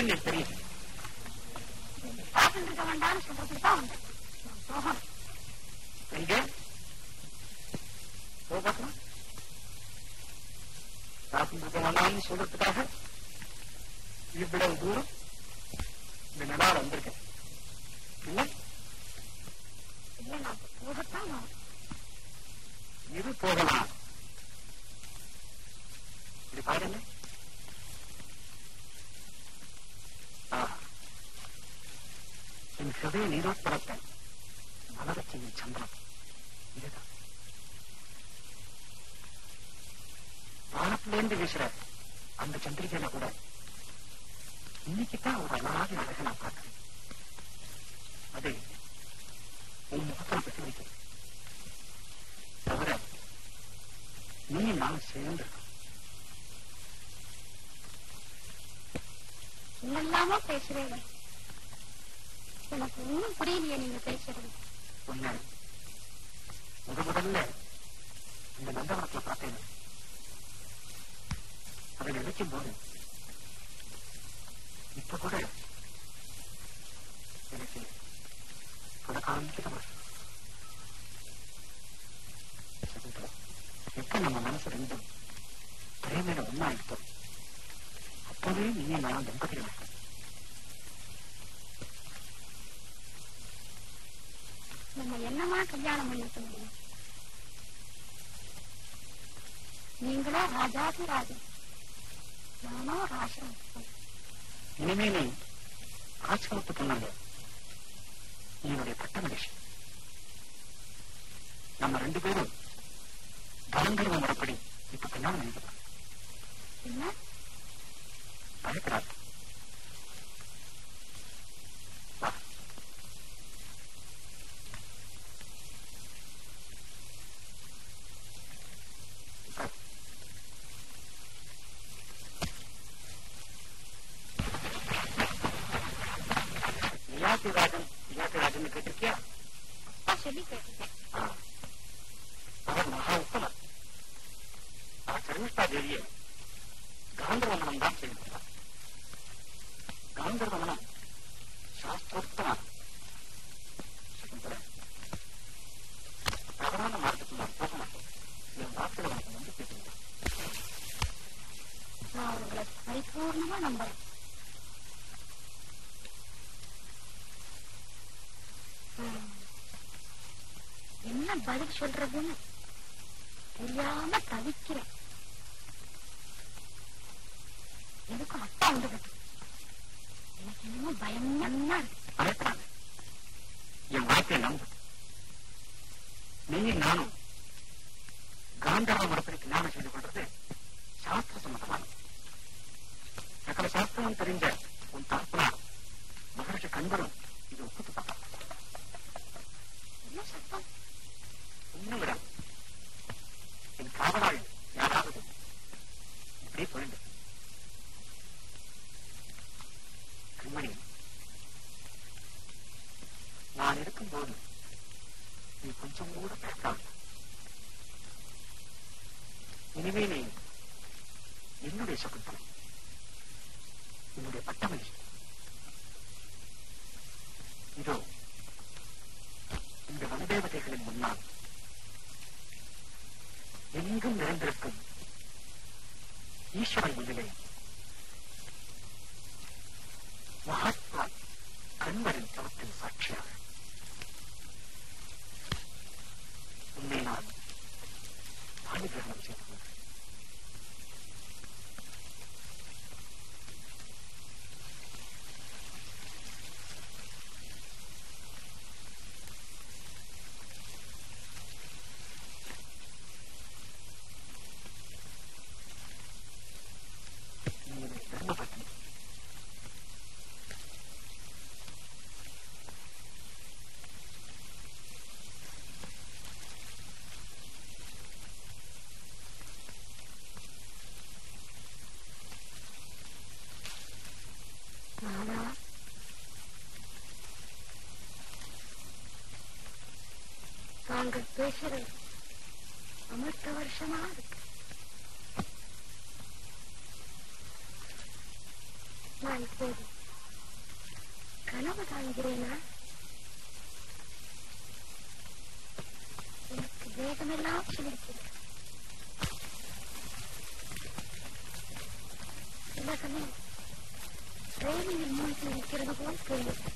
[SPEAKER 1] இல்லைன்னு தெரியும்.
[SPEAKER 2] பார்த்துட்டு இருக்க வேண்டாம்னு சொல்றதுதான் உண்டு. போகணும்.
[SPEAKER 1] எங்க போகணும்? பார்த்துட்டு இருக்க வேண்டாம்னு சொல்றதுக்காக இவ்வளவு தூரம் இந்த நிலால வந்திருக்கேன். இல்லை
[SPEAKER 2] இல்லை, நான் போகத்தான்
[SPEAKER 1] இது போகலாம். இப்படி பாருங்க. என் ஹிருதய நீரோத்பரத்தை மலரச் செய்யும் சந்திரன் இதுதான். வானத்திலேருந்து வீசுற அந்த சந்திரிகையில கூட இன்னைக்குதான் ஒரு அழகாக அழகை நான் பார்க்கிறேன். அது உன் முகத்தில் பிரதிபலிக்கிறது. தவிர நீ நான் சேர்ந்து
[SPEAKER 2] என்னெல்லாமோ பேசுறீங்க. எனக்கு ஒன்னும் புரியலையே நீங்க பேசுறது.
[SPEAKER 1] உன்னை முதல்ல இந்த நந்தவனத்துல பார்த்தேன். அதை நினைக்கும் போது இப்ப கூட எனக்கு எப்ப நம்ம மனசு ரெண்டும் பிரேமையில ஒன்னா இருக்கும், அப்பவே நீங்க நான் தம்பதிகள் இருக்கும்.
[SPEAKER 2] நம்ம என்னமா கல்யாணம் பண்ணிக்க முடியும்? நீங்களோ ராஜாதி ராஜன், நானோ ராசன்.
[SPEAKER 1] இனிமே நீ ஆசிரமத்து பொண்ணாங்க, என்னுடைய பட்ட மனுஷி. நம்ம ரெண்டு பேரும் பரங்கர்வ முறைப்படி இப்ப கல்யாணம் பண்ணிக்கலாம்.
[SPEAKER 2] என்ன
[SPEAKER 1] பயப்படாது. ராஜன் கேட்டிருக்கியா?
[SPEAKER 2] சொல்லி கேட்டிருக்கேன்.
[SPEAKER 1] அவர் மகா உத்தமர். அவர் சர்மிஷ்டா தேவியை காந்தர்வமனம் தான் செய்திருக்கிறார். காந்தர்வமனம் சாஸ்திரோக்தமான தவறான மார்க்கத்தில் நான் போக மாட்டேன். என் வார்த்தைகளை உனக்கு வந்து கேட்கிறேன்.
[SPEAKER 2] நான் உங்களை பரிபூர்ணமா நம்புறேன். என்ன பதில் சொல்றதுன்னு தெரியாம தவிக்கிறேன். எதுக்கும் அப்பா வந்து எனக்கு இன்னும் பயமா இருக்கு.
[SPEAKER 1] பயப்படாது, என் வார்த்தையை நம்பு. நீயும் நானும் காந்தர்வ முறைப்படி கல்யாணம் செய்து கொள்றது சாஸ்திர சம்பந்தமானது. சகல சாஸ்திரம் தெரிஞ்ச உன் தரப்புனா மகரிஷி கண்பரும் இது ஒப்புத்து பார்க்கலாம்.
[SPEAKER 2] என்ன சத்தம்?
[SPEAKER 1] இன்னும் விட என் காவலாள் யாராவது இப்படி போயிடு. கண்மணி, நான் இருக்கும்போது நீ கொஞ்சம் கூட பேசாது. இனிமே நீ என்னுடைய சகுந்தலை, என்னுடைய பட்டமணி. இதோ இந்த வனதேவதைகளின் முன்னால் எங்கும் நிறைந்திருக்கும் ஈஸ்வரன் முன்னிலை மகாத்மா கண்வரின் தவத்தின் சாட்சியாக உன்னை நான் ஆணிகிரகணம் செய்து கொண்டேன். தர்மபத்னி,
[SPEAKER 2] நாங்கள் பேசுறது அமிர்த வருஷமா இருக்கு. நான் இப்போது கனவு காண்கிறேனா? எனக்கு வேகமெல்லாம் சிலிர்க்கிறது. சில சமயம் ரயிலில் மூழ்கி இருக்கிறது போல் தோன்றும்.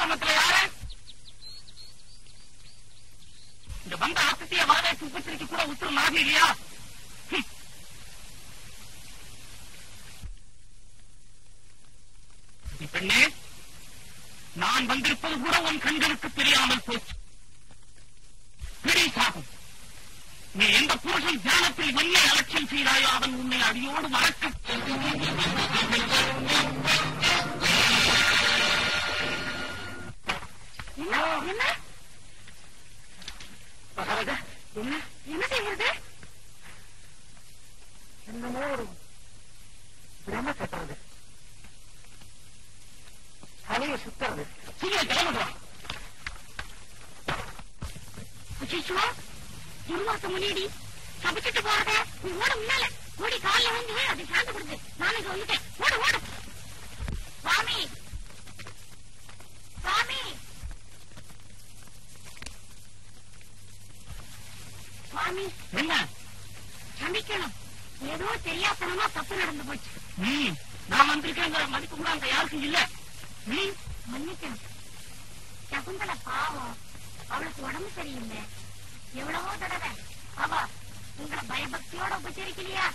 [SPEAKER 1] ஆசிரமத்தில் யாரு இந்த வந்த ஆசிரிய வரவேற்பு உபச்சரிக்கு கூட உத்தரவு ஆகி இல்லையா? பெண்ணே, நான் வந்திருப்பது கூட உன் கண்களுக்கு தெரியாமல் போச்சு. பிடி சாகும். நீ எந்த புருஷன் தியானத்தில் வன்னிய அலட்சியம் செய்தாயோ அவன் உன்னை அடியோடு மறக்க.
[SPEAKER 2] என்ன செய்வது?
[SPEAKER 1] என்னமோ ஒரு பிரம கட்டுறது, தலையை சுத்துறது. சீக்கிரம் கிளம்புறான்.
[SPEAKER 2] திருவாச முனியடி சபிச்சுட்டு போறத நீ ஓட முன்னால ஓடி காலில் வந்து அதை சாந்து கொடுத்து நாளைக்கு வந்துட்டேன். ஓடு ஓடு. சுவாமி சுவாமி சுவாமி
[SPEAKER 1] என்ன
[SPEAKER 2] சமைக்கணும். ஏதோ தெரியாதனமா தப்பு நடந்து போச்சு.
[SPEAKER 1] நான் வந்திருக்கேங்கிற மதிப்பு கூட அங்க யாருக்கும் இல்ல. நீ
[SPEAKER 2] மன்னிக்கணும். சகுந்தலை பாவம், அவளுக்கு உடம்பு சரியில்லை. எவ்வளவோ தடவை அவ உங்களை பயபக்தியோட உபச்சரிக்கலையா?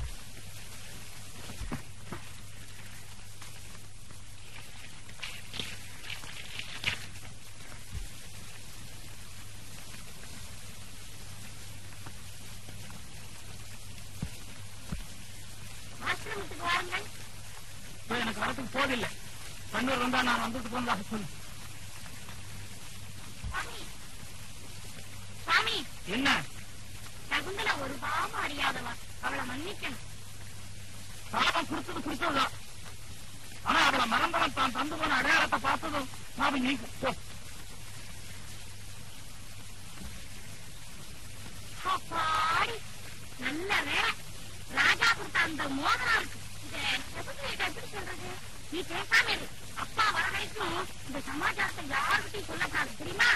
[SPEAKER 2] ஆசிரமத்துக்கு வாருங்கள்.
[SPEAKER 1] எனக்கு வரத்துக்கு போதில்லை. கண்ணூர் வந்தா நான் வந்துட்டு போனதாக சொல்லு.
[SPEAKER 2] சாமி
[SPEAKER 1] என்ன?
[SPEAKER 2] சகுந்தலா ஒரு பாவம் அறியாதவா, அவளை மன்னிக்கணும்.
[SPEAKER 1] பாவம் கொடுத்ததுதான். ஆனா அவளை மறந்தவன் தான் தந்து போன அடையாளத்தை பார்த்ததும் பாவம் நீக்கும்.
[SPEAKER 2] நல்ல வேலை ராஜா கொடுத்த அந்த மோதிரம் இருக்கு. எப்படி சொல்றது? நீ பேசாம இரு. அப்பா வர வரைக்கும் இந்த சமாச்சாரத்தை யாருக்கிட்டையும் சொல்லக்கூடாது, தெரியுமா?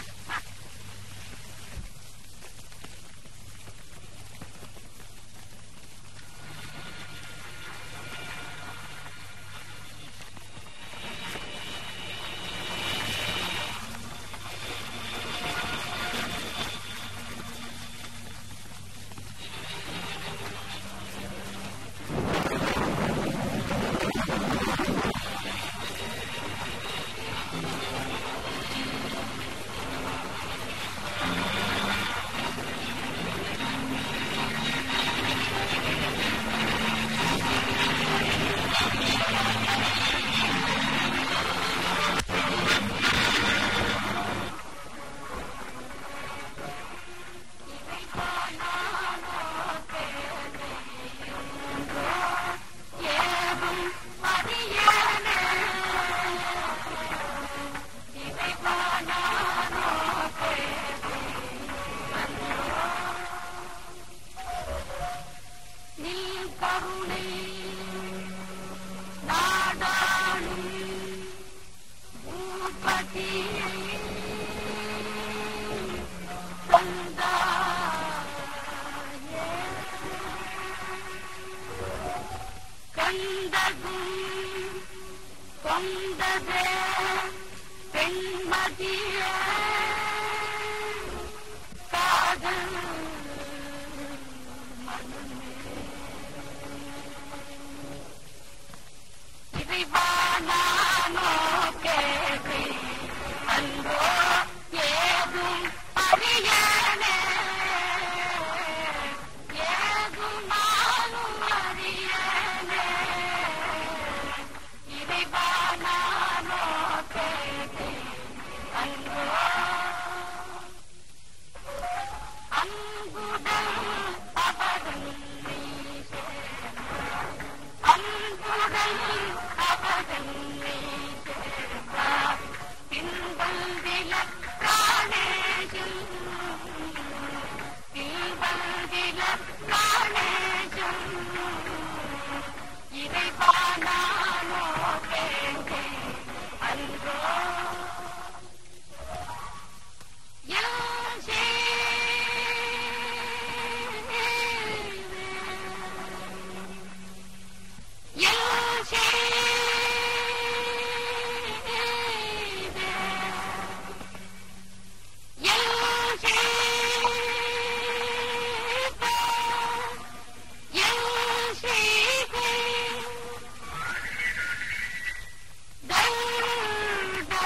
[SPEAKER 2] இறைவா நானோ கேட்டேன் அன்போ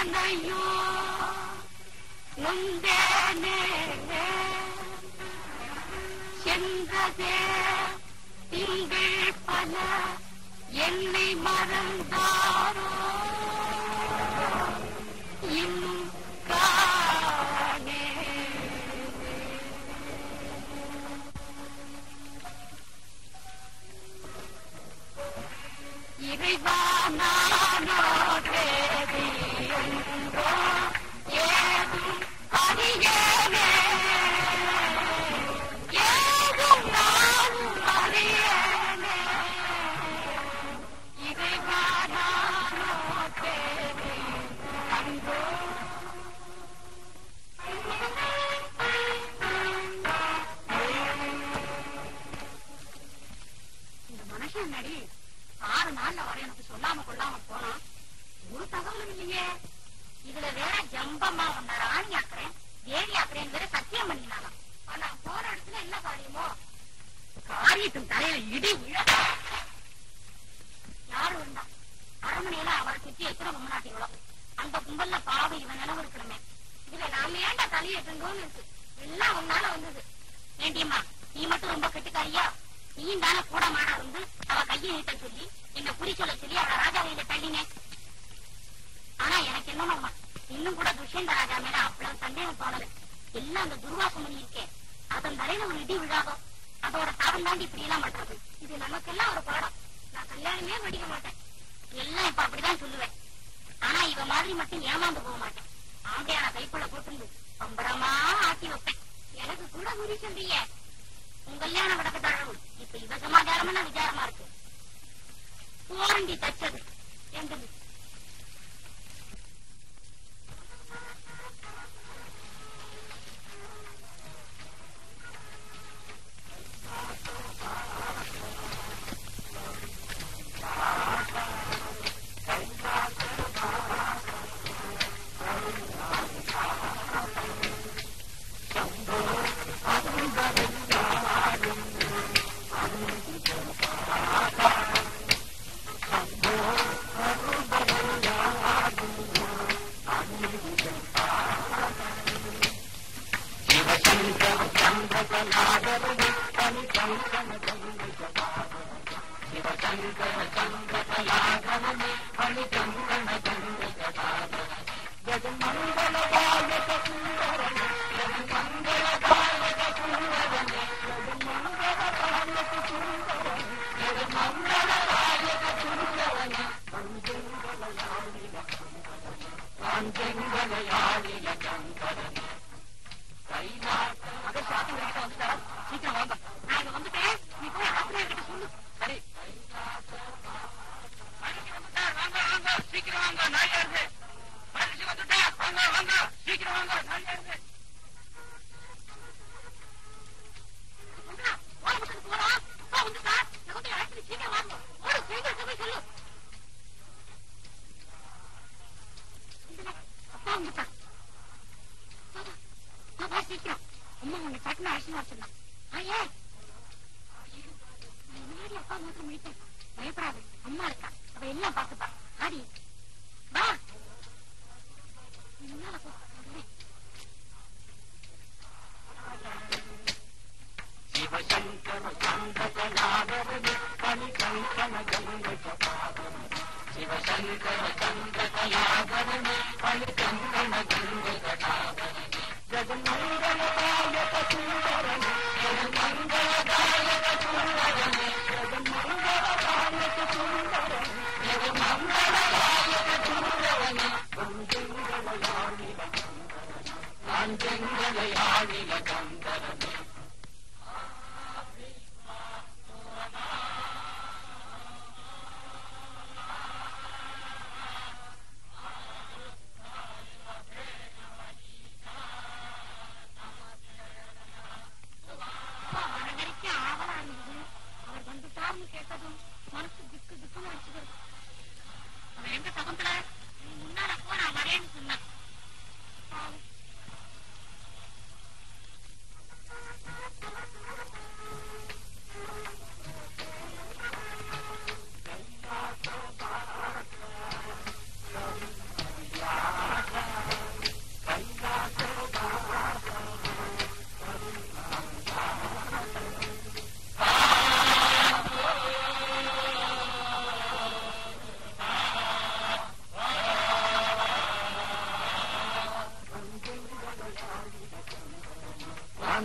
[SPEAKER 2] யானையோ நொந்தேனே சென்றதே திங்கள் பல என்னை மறந்தாரோ இன்னும் காணே இறைவானானோ தேவியோ ஏதும் அறியேனே ஏதும் நானும் அறியேனே இறைவானானோ தேவி அன்போ இந்த மனுஷன் நடி 6 நாள்ல வர எனக்கு சொல்லாம கொள்ளாம போனா ஒரு தகவலும் இல்லையே. இதுல வேற ஜம்பம்மா உன்ன ராணி ஆக்குறேன் தேவி ஆக்குறேன் வேற சத்தியம் பண்ணினாலாம். ஆனா போற இடத்துல என்ன காரியமோ காரியத்தின் தலையில இடி விழ யாரு வந்தா அரண்மனையில அவரை சுற்றி எத்தனை முன்னாட்டிகளோ அந்த கும்பல்ல பாவம் இவன் நிலவு இருக்கணுமே. இதுல நாம ஏண்டா தலையிட்டுங்கன்னு இருக்கு. எல்லாம் உன்னால வந்தது. வேண்டியம்மா நீ மட்டும் ரொம்ப கெட்டுக்காரியா? நீயும் தானே கூட மாடா வந்து அவ கையை நீட்ட சொல்லி என்ன குறி சொல்ல சொல்லி அவளை ராஜா கையில தள்ளினேன். ஆனா எனக்கு என்னமா இன்னும் கூட துஷ்யந்த ராஜா மேல அவ்வளவு சந்தேகம் தோணல. எல்லாம் அந்த துர்வாச மணி இருக்கேன் அதன் தலையில ஒரு இடி விழாகும். அதோட தாரம் தாண்டி இப்படி எல்லாம் பண்றது. இது நமக்கெல்லாம் ஒரு பாடம். நான் கல்யாணமே படிக்க மாட்டேன். எல்லாம் இப்ப அப்படிதான் சொல்லுவேன். ஆனா இவ மாதிரி மட்டும் ஏமாந்து போக மாட்டேன். ஆண்டையான கைக்குள்ள போட்டு பம்பரமா ஆட்டி வைப்பேன். எனக்கு கூட குறி சொல்றிய உங்க கல்யாணம் விடக்க தழவு இப்ப இவ சமாச்சாரம்னா விசாரமா இருக்கு. போரண்டி தச்சது எந்தது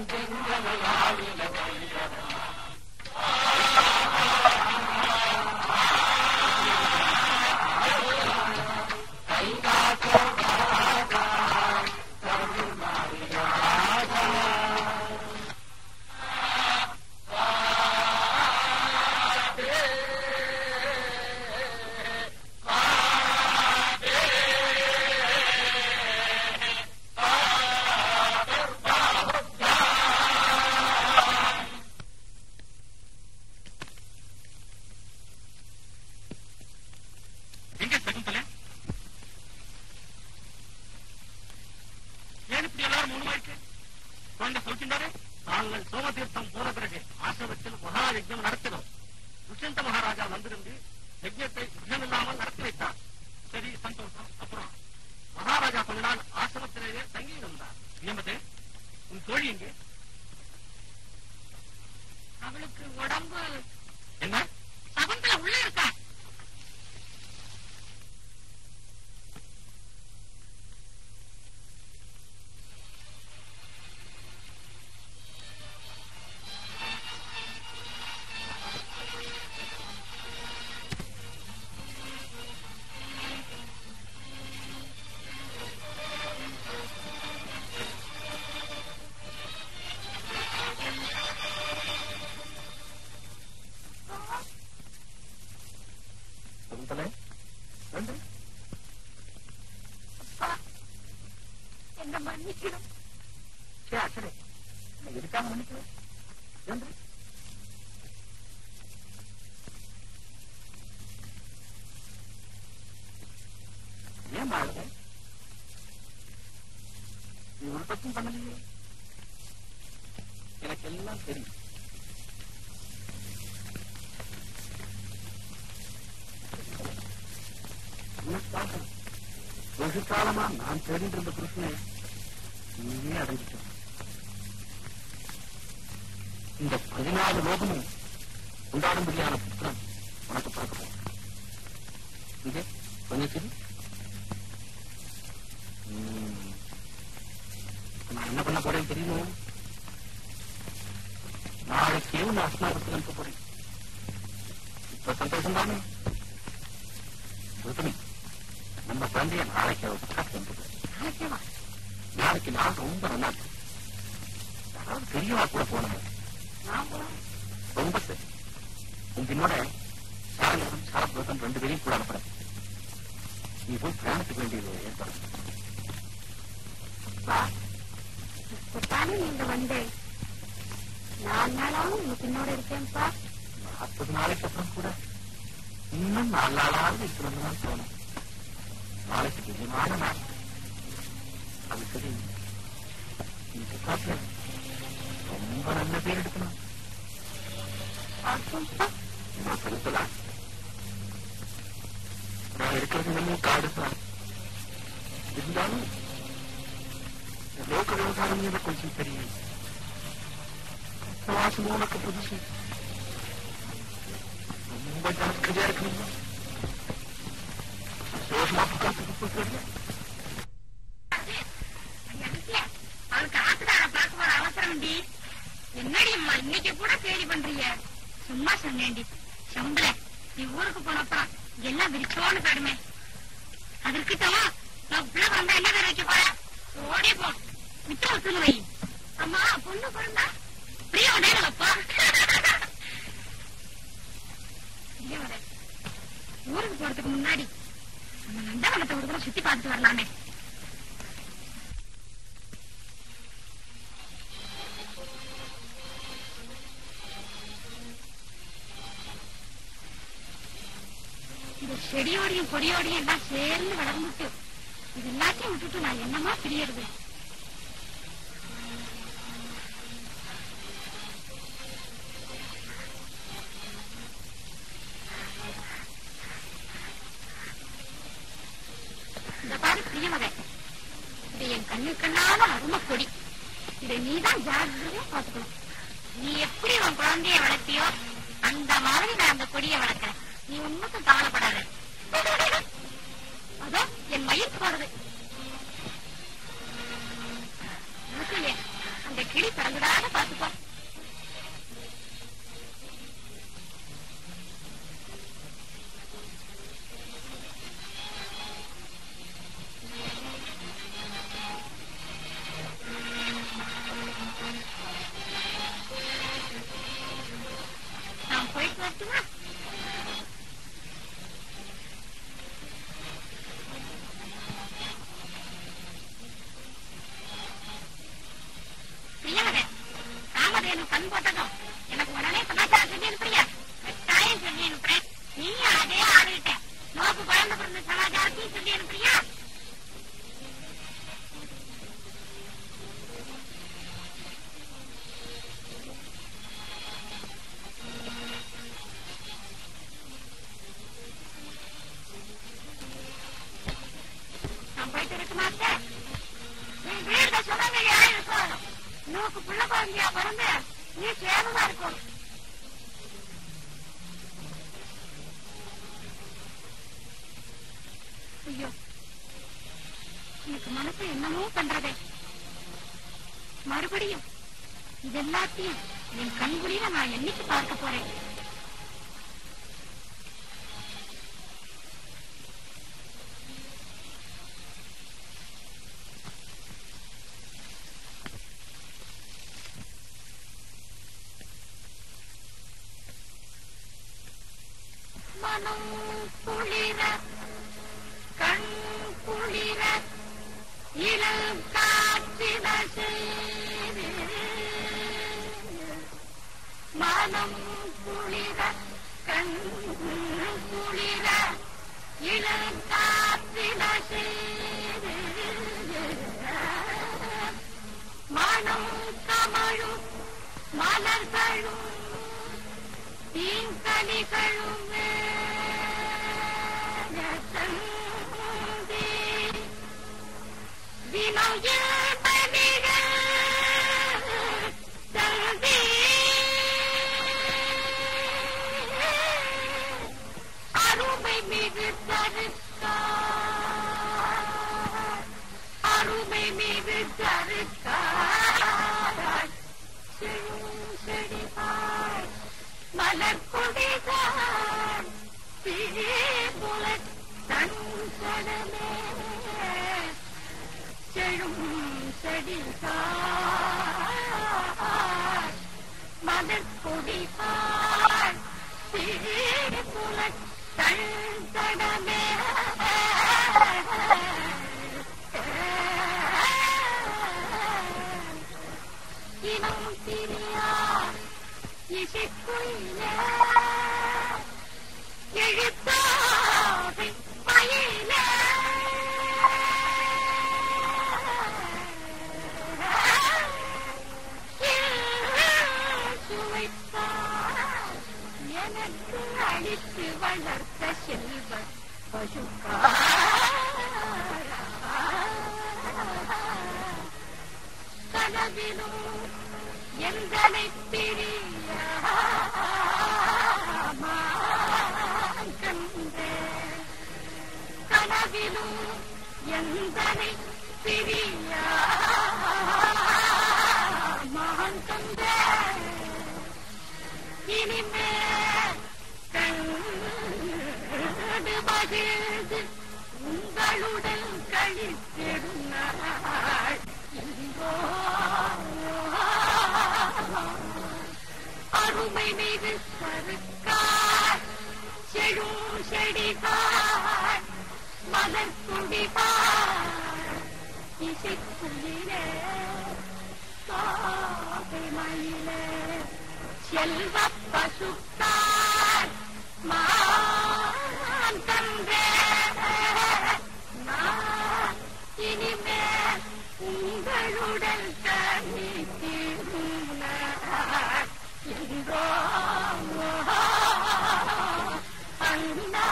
[SPEAKER 1] எனக்கு எல்லாம் தெரியும். வெகு காலமா நான் தேடிட்டு இருந்த புருஷனை நீயே அடைஞ்சிட்டேன். இந்த 14 லோகமும் உண்டாடும்படியான புத்திரம் உனக்கு பார்க்க இங்கே கொஞ்சம் சரி. நான் என்ன பண்ண போறேன் தெரியுமோ? நாளைக்கே உன் அஸ்னாபத்தில் அனுப்ப போறேன். இப்ப சந்தோஷம் தானே? நம்ம குழந்தைய நாளைக்கு நாளைக்கு நான் ரொம்ப நல்லா இருக்கு. யாராவது பெரியவா கூட போனேன் ரொம்ப சரி. உங்களோட சாரங்களும் சாரப்புறம் 2 பேரையும் கூட அனுப்புறேன். நீ போய் பிரயாணத்துக்கு வேண்டியது ஏற்பாடு.
[SPEAKER 2] நீங்க வந்து 4 நாளாவும் உங்களுக்கு என்னோட இருக்கேன்ப்பா.
[SPEAKER 1] 40 நாளைக்கு அப்புறம் கூட இன்னும் 4 நாளாவது இருக்கணும்னு தான் தோணும். நாளைக்கு நிஜமான நாள். அது சரி, நீங்க காட்டுல ரொம்ப நல்ல பேர் எடுக்கணும். நான் செலுத்தலாம். நான் இருக்கிறது நம்ம காடு தான். இருந்தாலும் லோக விவகாரம் எனக்கு கொஞ்சம் தெரியும். வாசமும் உனக்கு புதுசு. ரொம்ப ஜாக்கிரதையா இருக்கணுமா?
[SPEAKER 2] என்னடி அம்மா இன்னைக்கு கூட கேள்வி பண்றீங்க? சும்மா சொன்னேன்டி. சம்பள நீ ஊருக்கு போனப்பா எல்லாம் விரிச்சோன்னு போயிடுமே. அது இருக்கட்டும், நான் பிள்ளை பிறந்தா என்ன பேர் வைக்க போறேன்? ஓடி போ, மிச்சம் வச்சுன்னு வை. அம்மா பொண்ணு பிறந்தா பிரியவனே வைப்பா. ஊருக்கு போறதுக்கு முன்னாடி நம்ம நந்தவனத்தை ஒரு தடவை சுத்தி பார்த்துட்டு வரலாமே. இந்த செடியோடையும் கொடியோடையும் எல்லாம் சேர்ந்து வளர்ந்துட்டு இது எல்லாத்தையும் விட்டுட்டு நான் என்னமா பிரியறது? இந்த பாரு பிரியமகை, இது என் கண்ணு கண்ணான அருமை கொடி. இதை நீதான் ஜாகிரதையா பாத்துக்கணும். நீ எப்படி உன் குழந்தைய வளர்த்தியோ அந்த மாதிரி நான் அந்த கொடியை வளர்க்கிறேன். நீ ஒன்னுக்கும் கவலைப்படாத. அதோ என் மயிர் போறது. அந்த கிளி பறந்துடா. சத்தம் போட்டதும் எனக்கு உடனே சமாச்சாரம் சொல்லி அனுப்புறியா? கட்டாயம் சொல்லி அனுப்புறேன். நீயும் அதே ஆளுகிட்ட நோக்கு குழந்தை பிறந்த சமாச்சாரத்தையும் சொல்லி அனுப்புறியா? நான் போயிட்டு இருக்கு மாஸ்டர். நீ வீடுல சொன்னாங்க யாரும் இருக்கணும். நோக்கு புள்ள குழந்தையா பிறந்து நீ சேவமா இருக்கும். ஐயோ, எனக்கு மனசு என்னமோ பண்றதே. மறுபடியும் இதெல்லாத்தையும் என் கண்குளிர நான் என்னைக்கு பார்க்க போறேன்? மனம் குளிர கண் குளிர இளம் காற்றின செய்து மனம் குளிர கண் குளிர இளம் காற்றின செய்து மனம் கமழும் மலர்களும் தீங்கனிகளும் அருமை மீது தருக்கார், அருமை மீது தருக்கார் செடிப்பார் மலர்கொடிதான் தீபுல தன் சடமே செழும் செடிப்பார் மலர்கொடிதான் தீபுல தன் சடமே இனம் திரியா இசைக்குள்ள எழுத்தாவை மயில சுவைத்தார் எனக்கு அளித்து வளர்த்த செல்வ பசுக்கார கனவிலும் எந்தனை பிரியாமந்த கனவிலும் எந்தனை பிரியாமந்த இனிமே கண்டு மகிழ்ந்து உங்களுடன் கழித்திடும் நாள் இங்கோ அருமை மீது சருக்கார் செழும் செடிகார் மலர் குடிபார் இசைக்குளிரே காவை மயிலே செல்வ பசுக்கார் மான் தந்தே நான் இனிமேல் உங்களுடன் தனி திருநாள் எங்கோ அண்ணா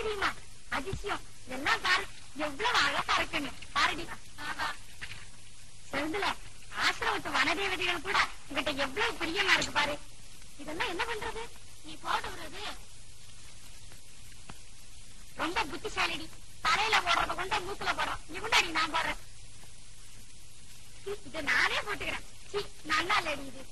[SPEAKER 2] தெரியுமா? அதிசயம். இதெல்லாம் பாரு எவ்வளவு அழகா இருக்குன்னு பாருடி. செந்தில ஆசிரமத்து வனதேவதைகள் கூட உங்ககிட்ட எவ்வளவு பிரியமா இருக்கு பாரு. இதெல்லாம் என்ன பண்றது? நீ போடுறது ரொம்ப புத்திசாலிடி. தலையில போடுறத கொண்ட மூக்குல போடுறோம். நீ கொண்டாடி நான் போடுறேன். இதை நானே போட்டுக்கிறேன். நல்லா இல்லடி இது.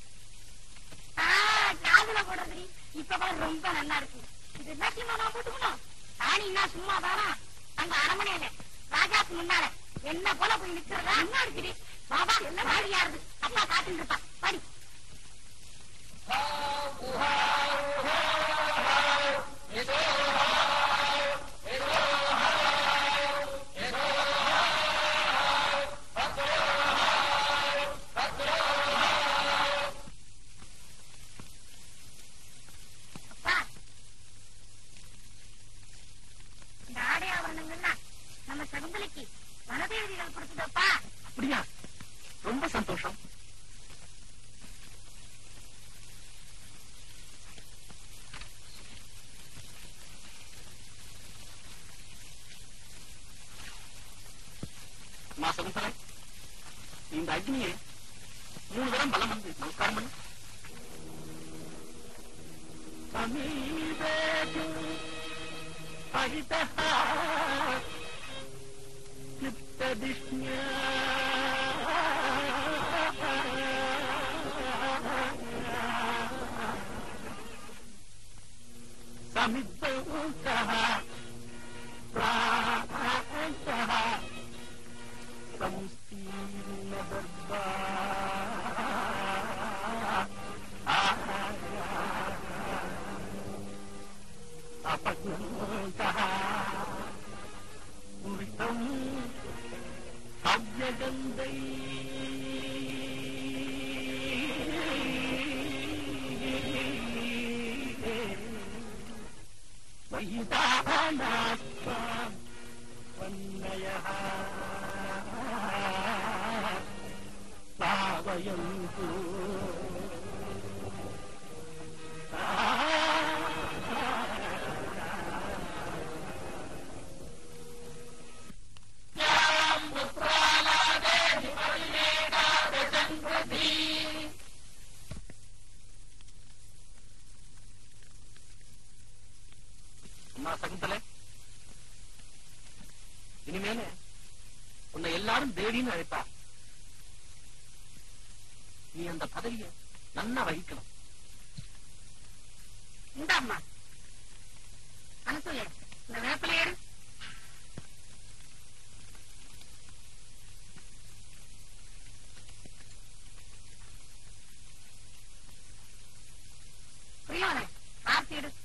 [SPEAKER 2] காதுல போடுறதுடி இப்ப கூட ரொம்ப நல்லா இருக்கு. இது எல்லாத்தையும் நான் போட்டுக்கணும். ராணின்னா சும்மா தானா? அங்க அரமனையில ராஜாக்கு முன்னால என்ன போல போய் நிக்கிறதா? என்ன இருக்குது பாபா? என்ன மாதிரி யாருது? அப்பா காத்துட்டு இருப்பான். படி. நம்ம சகுந்தலைக்கு வனதேவதைகள் கொடுத்ததப்பா.
[SPEAKER 1] அப்படியா? ரொம்ப சந்தோஷம். சகுந்தலை, இந்த அக்னியை 3 தரம் பலம் வந்து நமஸ்காரம் பண்ணு. சகுந்தலை, இனிமேல உன்னை எல்லாரும் தேவின்னு அழைப்பா. நீ அந்த பதவியை நல்லா வகிக்கணும்.
[SPEAKER 2] இந்தாம்மா அனுசூய, இந்த வேப்பில ஏறு. பிரியோனே ஆர்த்தி எடு.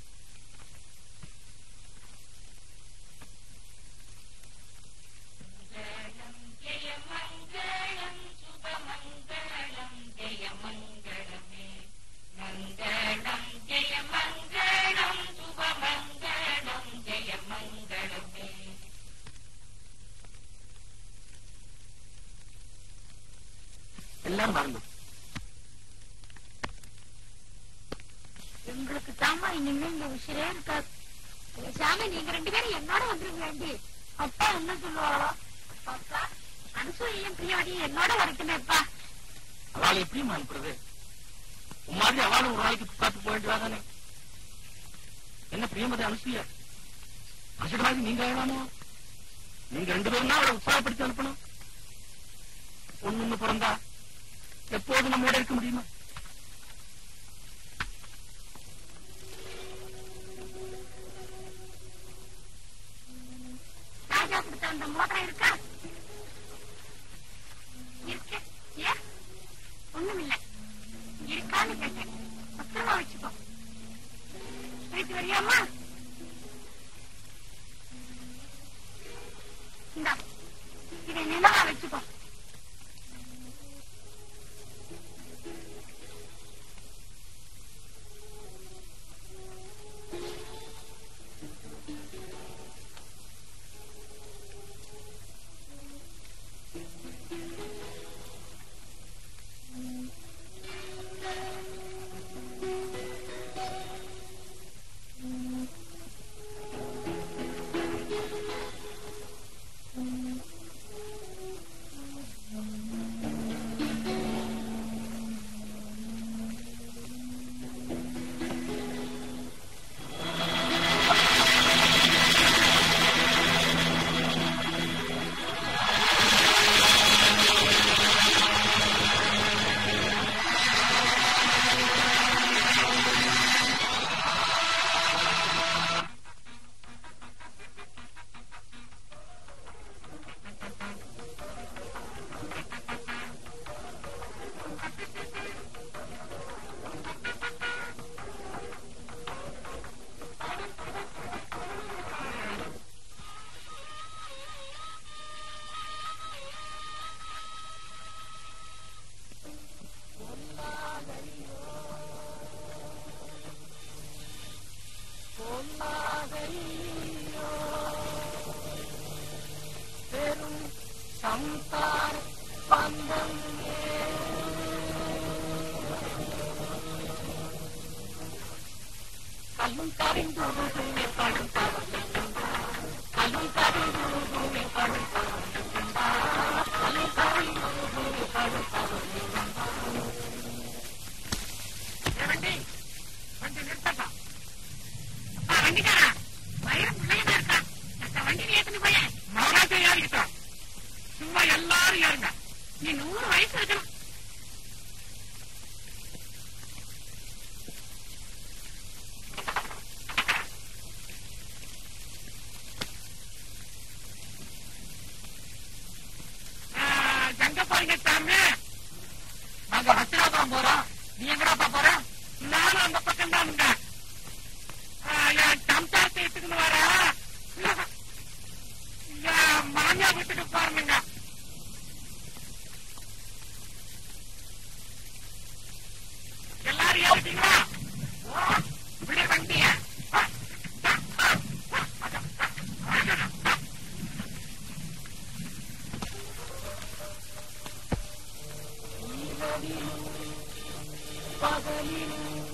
[SPEAKER 1] எல்லாரும் மறந்து
[SPEAKER 2] எங்களுக்கு தாமா இனிமே இந்த உசிரே இருக்காது. சாமி நீங்க 2 பேரும் என்னோட வந்துருங்க வேண்டி. அப்பா என்ன சொல்லுவாளோ? அப்பா அனுசூயம் பிரியாடியும் என்னோட வரட்டுமேப்பா.
[SPEAKER 1] அவளை எப்படியும் அனுப்புறது? மாதிரி அவளும் ஒரு நாளைக்கு பார்த்து போக வேண்டியதானே? என்ன பிரியமதி அனுசூயா அசடமாக நீங்க ஆகலாமோ? நீங்க 2 பேரும் தான் அவளை உற்சாகப்படுத்தி அனுப்பணும். ஒண்ணு பிறந்தா எப்போது நம்மோட இருக்க முடியுமா?
[SPEAKER 2] ராஜா கொடுத்த அந்த மோதிரம் இருக்கா? இருக்கு. ஏன் ஒண்ணுமில்ல. இருக்கான்னு கேட்டேன். பத்திரமா வச்சுக்கோ. போயிட்டு வரியாமா? இந்தா இதை நிலவா வச்சுக்கோ.
[SPEAKER 1] சும்மா எல்லாரும் ஏறுங்க. நீ 100 வயசு இருக்கணும். எங்க போறீங்க சாமி? நாங்க ஹஸ்தினாபுரம் போறோம். நீ எங்கடாப்பா போற? நானும் அந்த பக்கம் தான் இருந்தேன். என் சம்சாரத்தை எடுத்துக்கணும் வர என் மாமியா வீட்டுக்கு பாருங்க. எல்லாரும் ஏறிட்டீங்களா? இப்படி வண்டிய பகலில்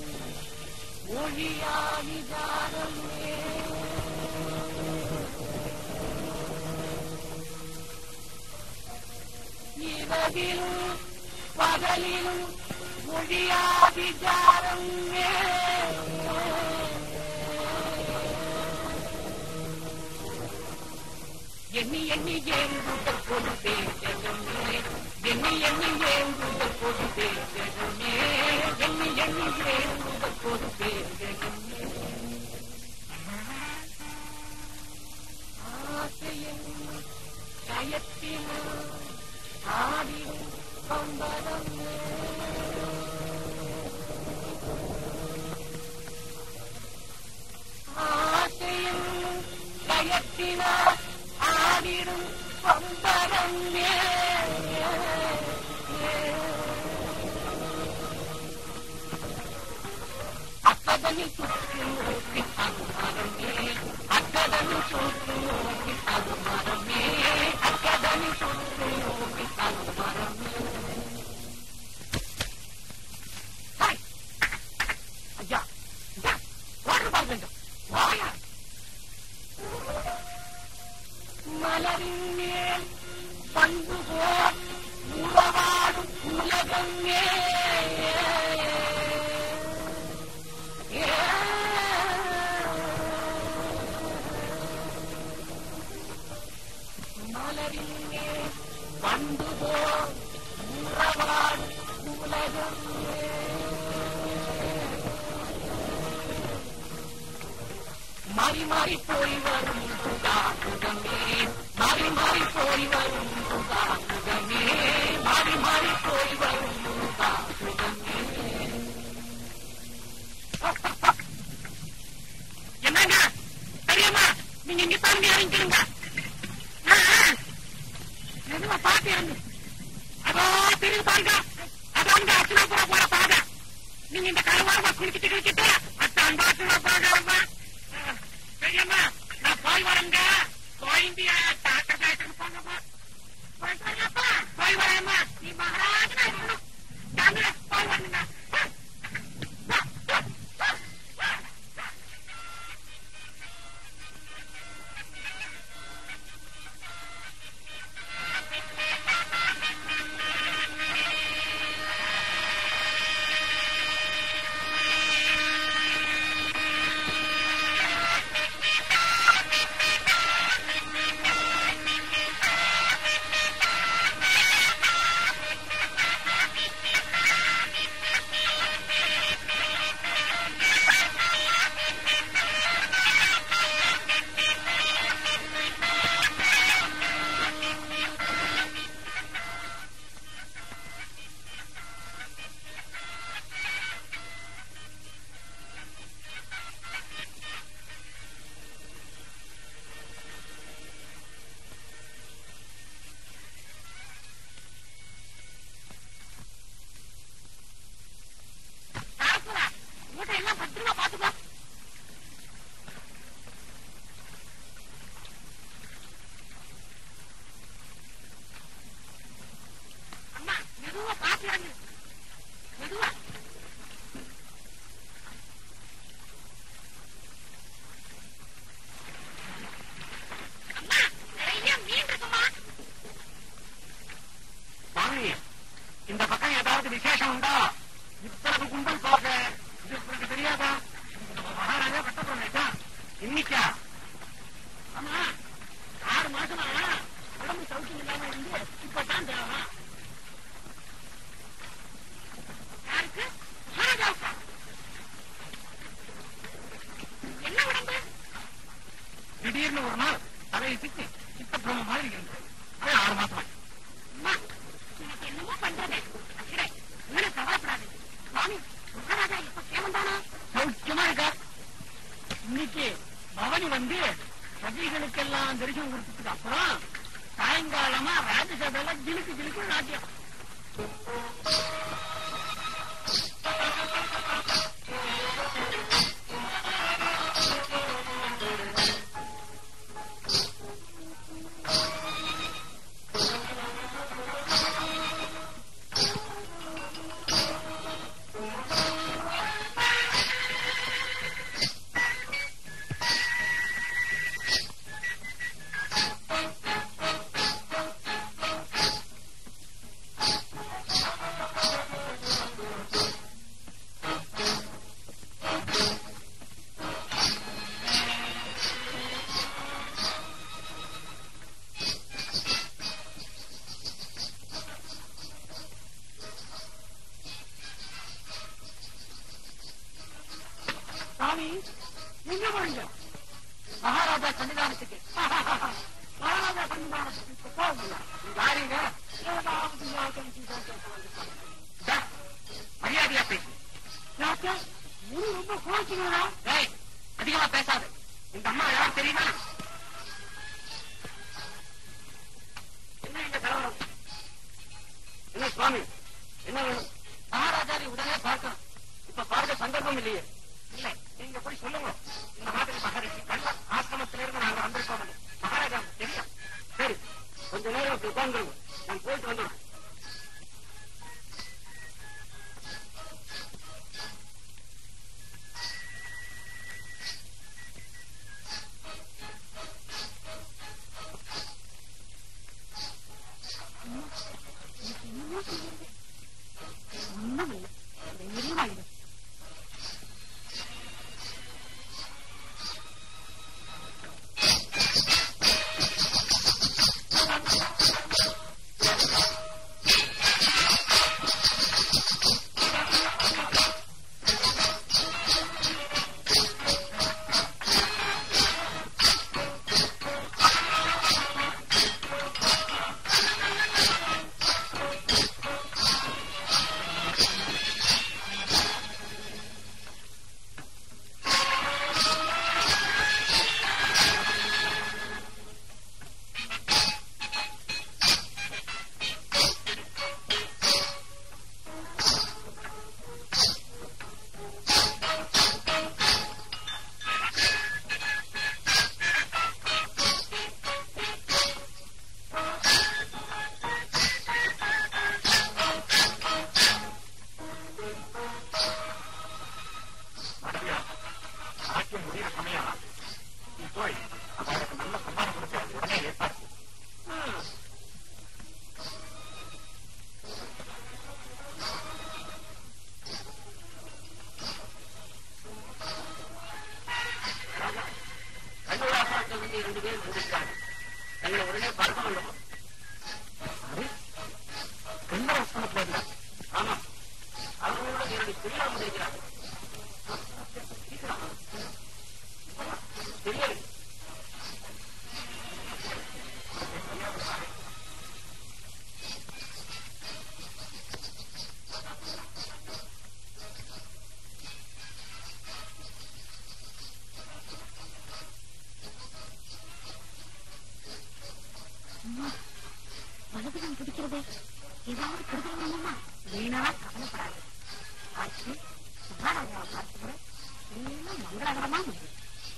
[SPEAKER 1] ஒளியாகிதாரமே இரவிலும் பகலிலும் ஒளியாகிதாரமே எண்ணி எண்ணி ஏங்குதல் பொது பேசமே எண்ணி எண்ணி ஏங்குதல் பொது பேசமே எண்ணி எண்ணி ஏங்குதல் பொது பேசமே ஆசையின் கயத்தினால் ஆடிடும் பம்பரமே ஆசையின் கயத்தினால் ஆடிடும் பம்பரமே அக்கதனி சுற்றி நோக்கி அகுமரமே அக்கதனி சுற்றி நோக்கி அகுமரமே அக்கதனி சுற்றி நோக்கி அகுமரமே. ஐயா ஓட்டு பாருங்க வாயா. மலரின் மேல் பண்பு போல் உறவாடும் உலகமே மலரின் மேல் பண்பு போல் உறவாடும் உலகமே மாறி மாறி போய் வரும் சுகாமுகமே மாறி மாறி போய் வரும் சுகாமுகமே மாறி மாறி போய் வரும் சுகாமுகமே. என்னங்க தெரியுமா? நீங்க இங்க தாண்டி இறங்கிடுங்க. எதுவா பாத்து இறங்கு. அதோ தெரியும் பாருங்க. அதாங்க அர்ச்சனாபுரம் போற பாதை. நீங்க இந்த கருவாரமா குளிக்கிட்டு அத்தான் பாத்துனா போக பெரியம்மா நான் போய் வரேங்க. போயிந்திய டாக்டர் காய்ச்சல் போங்கம்மா. போய் வரேம்மா. நீ மகாராஜனா இருக்கணும். போய் வரணுங்க. உண்டா? இத்தனை கும்பல் போக இது உங்களுக்கு தெரியாதா? மகாராஜா கட்டப்பட இன்னைக்கா? ஆமா, 6 மாசமா உடம்பு சௌக்கியம் இல்லாம இருந்து இப்பதான் தேவை. யாருக்கு? மகாராஜாவுக்கா? என்ன உடம்பு? திடீர்னு ஒரு நாள் தலையை திட்டு சித்த பிரம்ம மாதிரி இருந்து 6 மாசமா. எனக்கு என்னமோ பண்றது. உங்களுக்கு கவலைப்படாது சுவாமி. மகாராஜா இப்ப கேவந்தானா? சௌக்கியமா இருக்கா? இன்னைக்கு பவனி வந்து சதிகளுக்கெல்லாம் தரிசனம் கொடுத்ததுக்கு அப்புறம் சாயங்காலமா ராஜசபையில ஜிலுக்கு ஜிலுக்கு நாட்டியம். மகாராஜா சன்னிதானத்துக்கு மகாராஜா சன்னிதானத்துக்கு போகல. யாருங்க? மரியாதையா பேசு. ரொம்ப கோச்சுங்களா? அதிகமா பேசாது. இந்த அம்மா யாரும் தெரியுமா? என்ன இந்த கலவரம்? என்ன சுவாமி, என்ன வேணும்? மகாராஜாவை உடனே பார்க்கணும். இப்ப பார்க்க சந்தர்ப்பம் இல்லையே. இல்லை, நீங்க போய் சொல்லுங்க. இந்த மாதிரி மகாராஜி கள்ள ஆசிரமத்திலிருந்து நாங்க வந்திருக்கோம். மகாராஜா தெரியும். சரி, கொஞ்ச நேரம் உட்கார்ந்துருங்க. நான் போயிட்டு வந்துடுறேன். ஒண்ணுமில்லை, தைரியமாயிடும். வலதுகம் பிடிக்கிறது. ஏதாவது கொடுக்கணுமா? வீணா கவலைப்படாது. ஆட்சி மகாராஜாவை பார்த்துக்கிற எல்லாம் மங்களகரமா முடியும்.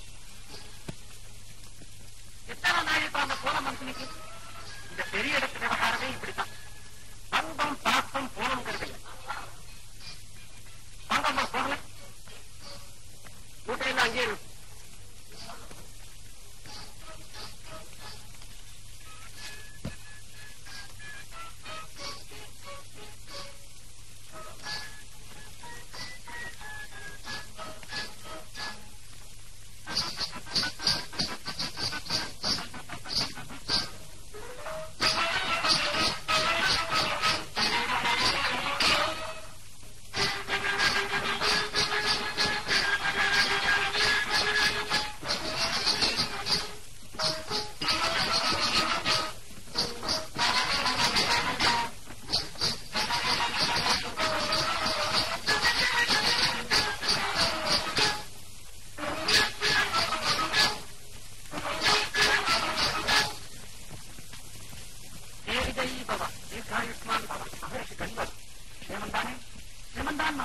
[SPEAKER 1] எத்தனை நாளைக்கு அந்த போன மனுஷனுக்கு இந்த பெரிய இடத்து விவகாரமே இப்படித்தான். பந்தம் பாசம் போனங்கிறது பந்தமா போகல கூட்டையில் அங்கே இருக்கு.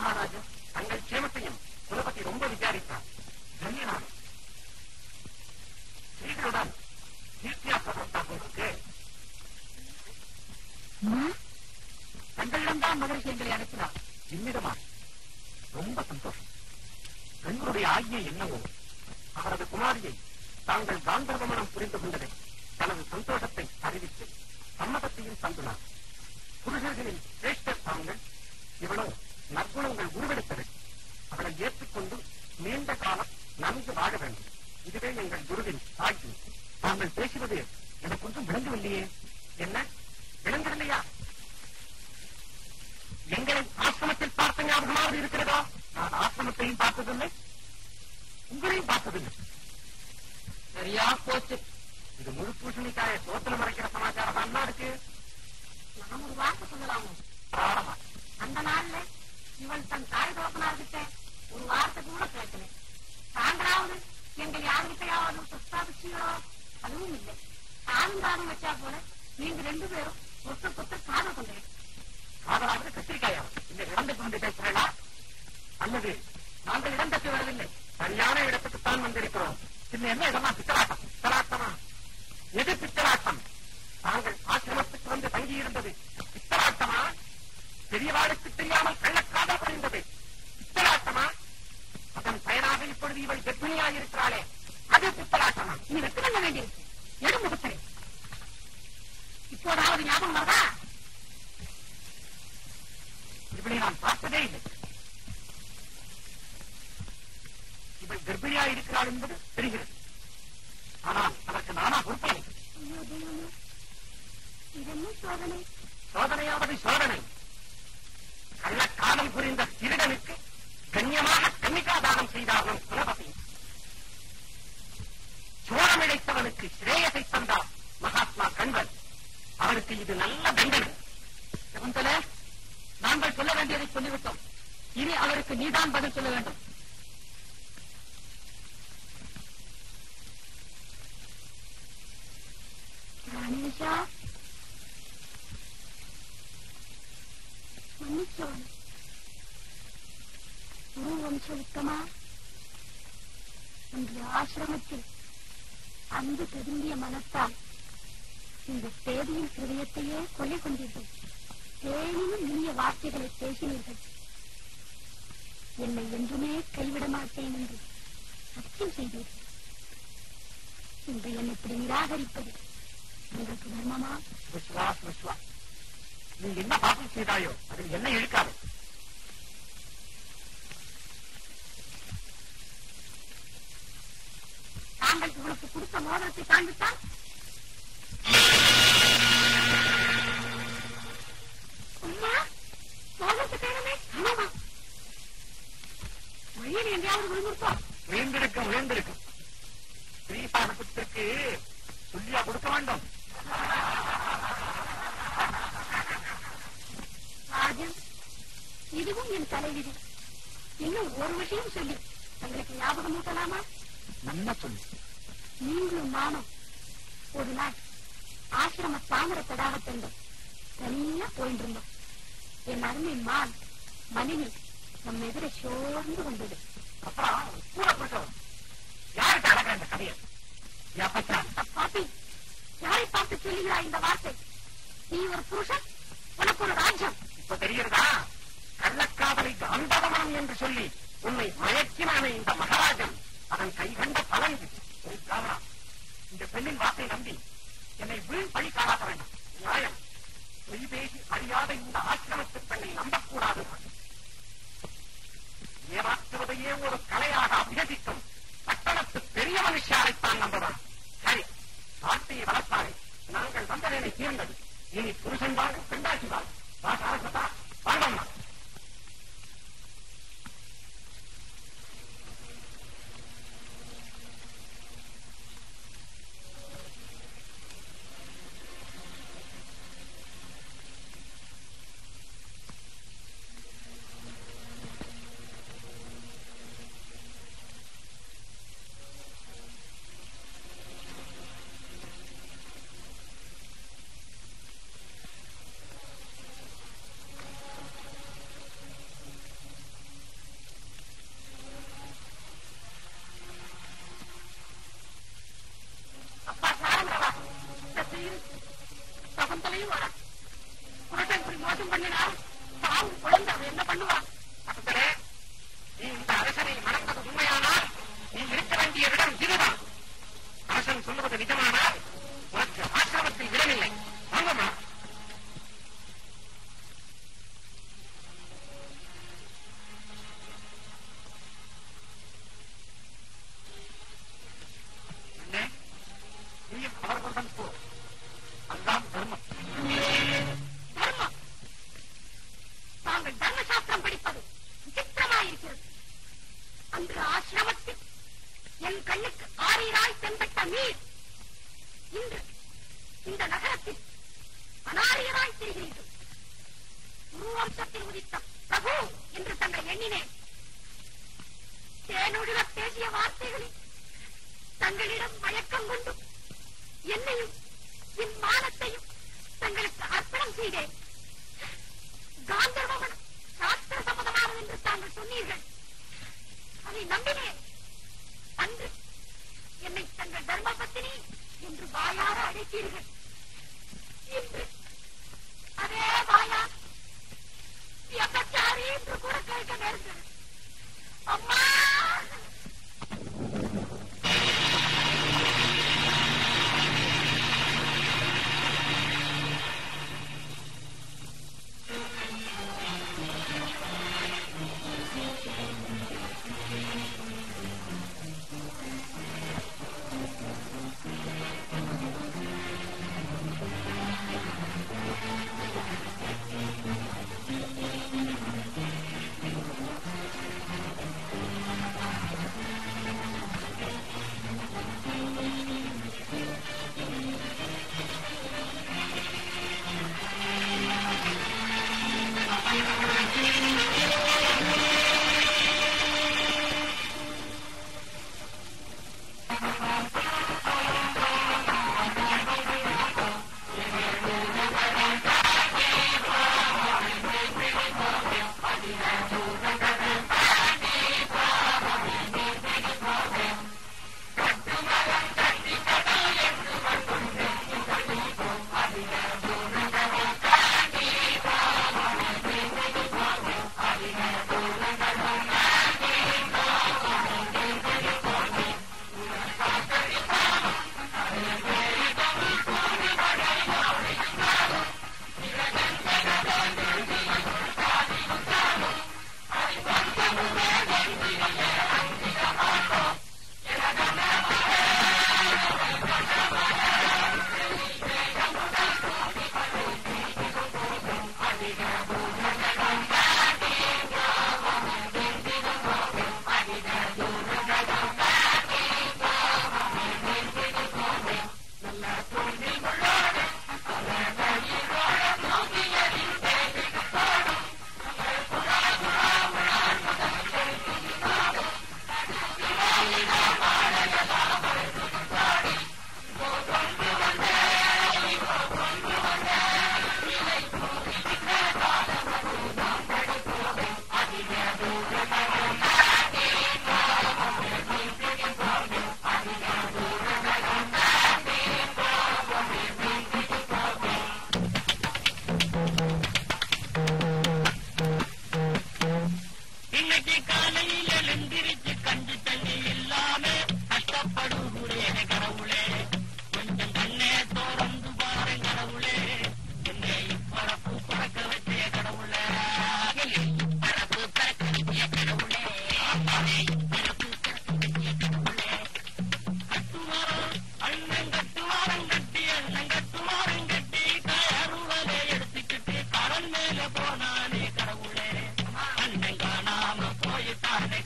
[SPEAKER 1] மகாராஜா, தங்கள் க்ஷேமத்தையும் குலபதி ரொம்ப விசாரித்தார். தன்யனார் ஸ்ரீகளுடன் தீர்த்தியாசப்பட்டா தங்களிடம்தான் மகரிஷி எங்களை அனுப்பினார். என்னிடமா? ரொம்ப சந்தோஷம். தங்களுடைய ஆజ్ఞை என்னவோ அவரது குமாரியை தாங்கள் காந்தர்வமனம் புரிந்து கொண்டதை தனது சந்தோஷத்தை அறிவித்து சம்மதத்தையும் தந்துனார். புருஷர்களின் சிரேஷ்டர் தாங்கள். இவளோ நற்குணங்கள் உருவெடுத்தது. அவளை ஏற்றுக்கொண்டு நீண்ட காலம் நன்கு வாழ வேண்டும். இதுவே எங்கள் குருவின் ஆజ్ఞை. தாங்கள் பேசுவது எனக்கு ஒன்றும் விளங்கவில்லையே. என்ன விளங்கவில்லையா? எங்களை ஆசிரமத்தில் பார்த்த ஞாபகமாவது இருக்கிறதா? நான் ஆசிரமத்தையும் பார்த்ததில்லை, உங்களையும் பார்த்ததில்லை. சரியா போச்சு. இது முழு பூசணிக்காய சோத்துல மறைக்கிற சமாச்சாரம் தான் இருக்கு.
[SPEAKER 2] நாம் ஒரு வார்த்தை சொல்லலாமோ? அந்த நாள்ல இவள் தன் தாய் தோப்பனார்கிட்ட ஒரு வார்த்தை கூட கேட்கல. தாங்களாவது எங்கள் யாருகிட்டையாவது பிரஸ்தாபிச்சீங்களோ? அதுவும் இல்லை. தானும் வச்சா போல நீங்க 2 பேரும் ஒருத்தர் காதல் கொண்டீங்க.
[SPEAKER 1] காதலாவது கத்திரிக்காயா? இந்த இடம் கொண்டு பேசுறா? அல்லது நாங்கள் இடம் தட்டி வரவில்லை, சரியான இடத்துக்குத்தான் வந்திருக்கிறோம். பின்ன என்ன இடமா? பித்தலாட்டம். பித்தலாட்டமா? எது பித்தலாட்டம்? நாங்கள் ஆசிரமத்துக்கு வந்து தங்கியிருந்தது பித்தலாட்டமா? பெரியவாளுக்கு தெரியாமல் கள்ளக்காதல் புரிந்தது பித்தலாட்டமா? அதன் பயனாக இப்பொழுது இவள் கர்ப்பிணியாயிருக்கிறாளே, அது பித்தலாட்டமா?
[SPEAKER 2] நீ வெற்றி பண்ண வேண்டியிருக்கு. எடும் முகத்தரை இப்போதாவது ஞாபகம் வருதா?
[SPEAKER 1] இவளை நான் பார்த்ததே இல்லை. இவள் கர்ப்பிணியாயிருக்கிறாள் என்பது தெரிகிறது. ஆனால் அதற்கு நானா பொறுப்பேன்.
[SPEAKER 2] இதென்ன சோதனை?
[SPEAKER 1] சோதனையாவது சோதனை. கள்ளக்காதல் புரிந்த திருடனுக்கு கண்ணியமாக கன்னிகாதானம் செய்தார்கள் குலபதி. சோழமிழைத்தவனுக்கு சிரேயசை தந்தார் மகாத்மா கண்வன். அவருக்கு இது நல்ல தண்டனை. சகுந்தலே, நாங்கள் சொல்ல வேண்டியதை சொல்லிவிட்டோம். இனி அவருக்கு நீதான் பதில் சொல்ல வேண்டும்.
[SPEAKER 2] கணேஷா, மன்னிச்சோம். குருவம்சவித்தமா, இன்று ஆசிரமத்தில் அன்பு திரும்பிய மனத்தால் இந்த தேதியின் ஹிருதயத்தையே கொலை கொண்டீர்கள். தேனிலும் இனிய வார்த்தைகளை பேசினீர்கள். என்னை என்றுமே கைவிட மாட்டேன் என்று சத்தியம் செய்தீர்கள். இன்று என்னை இப்படி நிராகரிப்பது உங்களுக்கு தர்மமா?
[SPEAKER 1] விஸ்வாஸ் விஸ்வாஸ், நீ என்ன பாப்பம் செய்தாயோ அதில் என்ன இழுக்காது.
[SPEAKER 2] தாங்கள் உங்களுக்கு கொடுத்த மோதிரத்தை காண்பித்தான் மோதிரத்தை காணமே. வழியில் எங்கேயாவது விழுந்திருப்போம்.
[SPEAKER 1] விழுந்திருக்கும். ஸ்ரீபாதத்திற்கு சொல்லியா கொடுக்க வேண்டும்?
[SPEAKER 2] ராஜன், இதுவும் என் தலைவிதி. இன்னும் ஒரு விஷயம் சொல்லி தங்களுக்கு ஞாபகம் ஊட்டலாமா?
[SPEAKER 1] நல்ல சொல்லு.
[SPEAKER 2] நீங்களும் நானும் ஒரு நாள் ஆசிரம தாமர தடாகத்தண்டு தனியா போயிட்டு இருந்தோம். என் அருமை மான் மனைவி நம்ம எதிர சோர்ந்து கொண்டது.
[SPEAKER 1] அப்புறம் கூட கொடுத்தோம். யாருக்கு அழகா இந்த கதையை?
[SPEAKER 2] பாப்பி, யாரை பார்த்து சொல்லுகிறாய் இந்த வார்த்தை? நீ ஒரு புருஷன், உனக்கு ஒரு ராஜ்யம்.
[SPEAKER 1] இப்ப தெரிகிறதா? கள்ளக்காதலை காந்தவமனம் என்று சொல்லி உன்னை மயக்கினானே இந்த மகாராஜன், அதன் கைகண்ட பலன். இந்த பெண்ணின் வார்த்தை நம்பி என்னை வீண் பழி காணாத வேண்டும். நியாயம். பொய் பேசி அறியாத இந்த ஆசிரமத்து பெண்ணை நம்பக்கூடாது. ஏமாற்றுவதையே ஒரு கலையாக அபியசிக்கும் பட்டணத்து பெரிய மனுஷாரைத்தான் நம்புவான். சரி, வார்த்தையை வளர்த்தாரே, நாங்கள் வந்ததனை தீர்ந்தது. இனி புருஷன் வாழ், பெண்டாட்சி வாழ். வாழ்வம்மா.
[SPEAKER 2] நீர் இன்று இந்த நகரத்தில் அனாரியராய் திரிகிறீர்கள். உருவம்சத்தில் உதித்த பிரபு என்று தங்கள் எண்ணினேன். தேனொழுக பேசிய வார்த்தைகளில் தங்களிடம் மயக்கம் கொண்டு என்னையும் என் மானத்தையும் தங்களுக்கு அர்ப்பணம் செய்தேன். காந்தர்வமன் சாஸ்திர சம்மதமானது என்று தாங்கள் சொன்னீர்கள். அதை நம்பினேன். அன்று என்னை தங்கள் தர்ம பத்தினி என்று வாயார அழைத்தீர்கள். இன்று அதே வாயார் வியப்பச்சாரி என்று கூட கேட்க நேர்ந்தது. அம்மா
[SPEAKER 1] போனானே கடவுளே அண்ணன் காணாம போயிட்டானே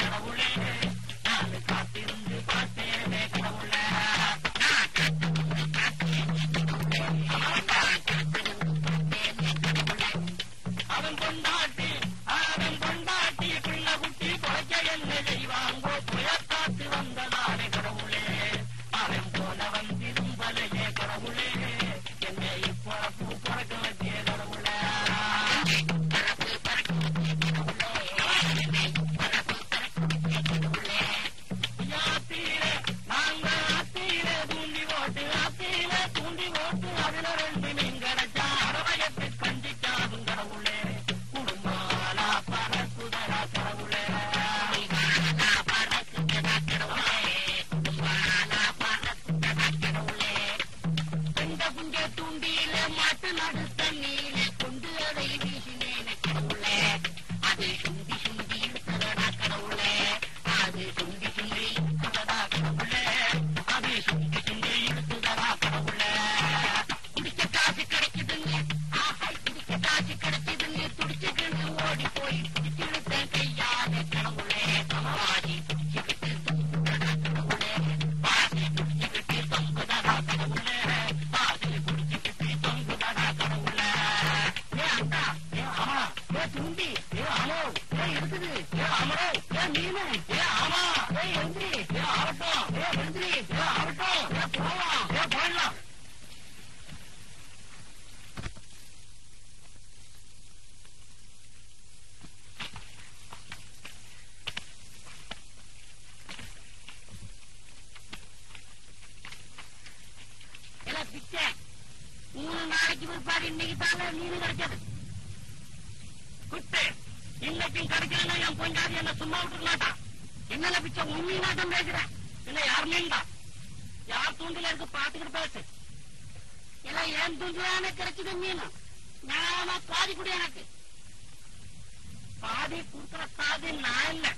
[SPEAKER 1] இருக்குது. ஆமரோ மீன் ஆமா எந்திரி ஆகட்டும் எந்திரி ஆகட்டும் போலாம் போயிடலாம். பிச்சை 3 நாளைக்கு பிற்பாடு இன்னைக்கு தாங்க மீன் கிடைச்சது. குட்டு இன்னைக்கும் கிடைக்கலன்னா என் பொஞ்சாதி என்ன சும்மா விட்டுக்க மாட்டான். என்னென்ன பிச்சை உன் மீனாட்டம் பேசுறேன். இல்ல யார் மீன் தான் யார் தூண்டில இருக்கு பாத்துக்கிட்டு பேசு. எல்லாம் ஏன் தூண்டிலான கிடைச்சது மீன். நியாயமா பாதி கூட எனக்கு பாதி கொடுக்குற சாதி நான் இல்ல.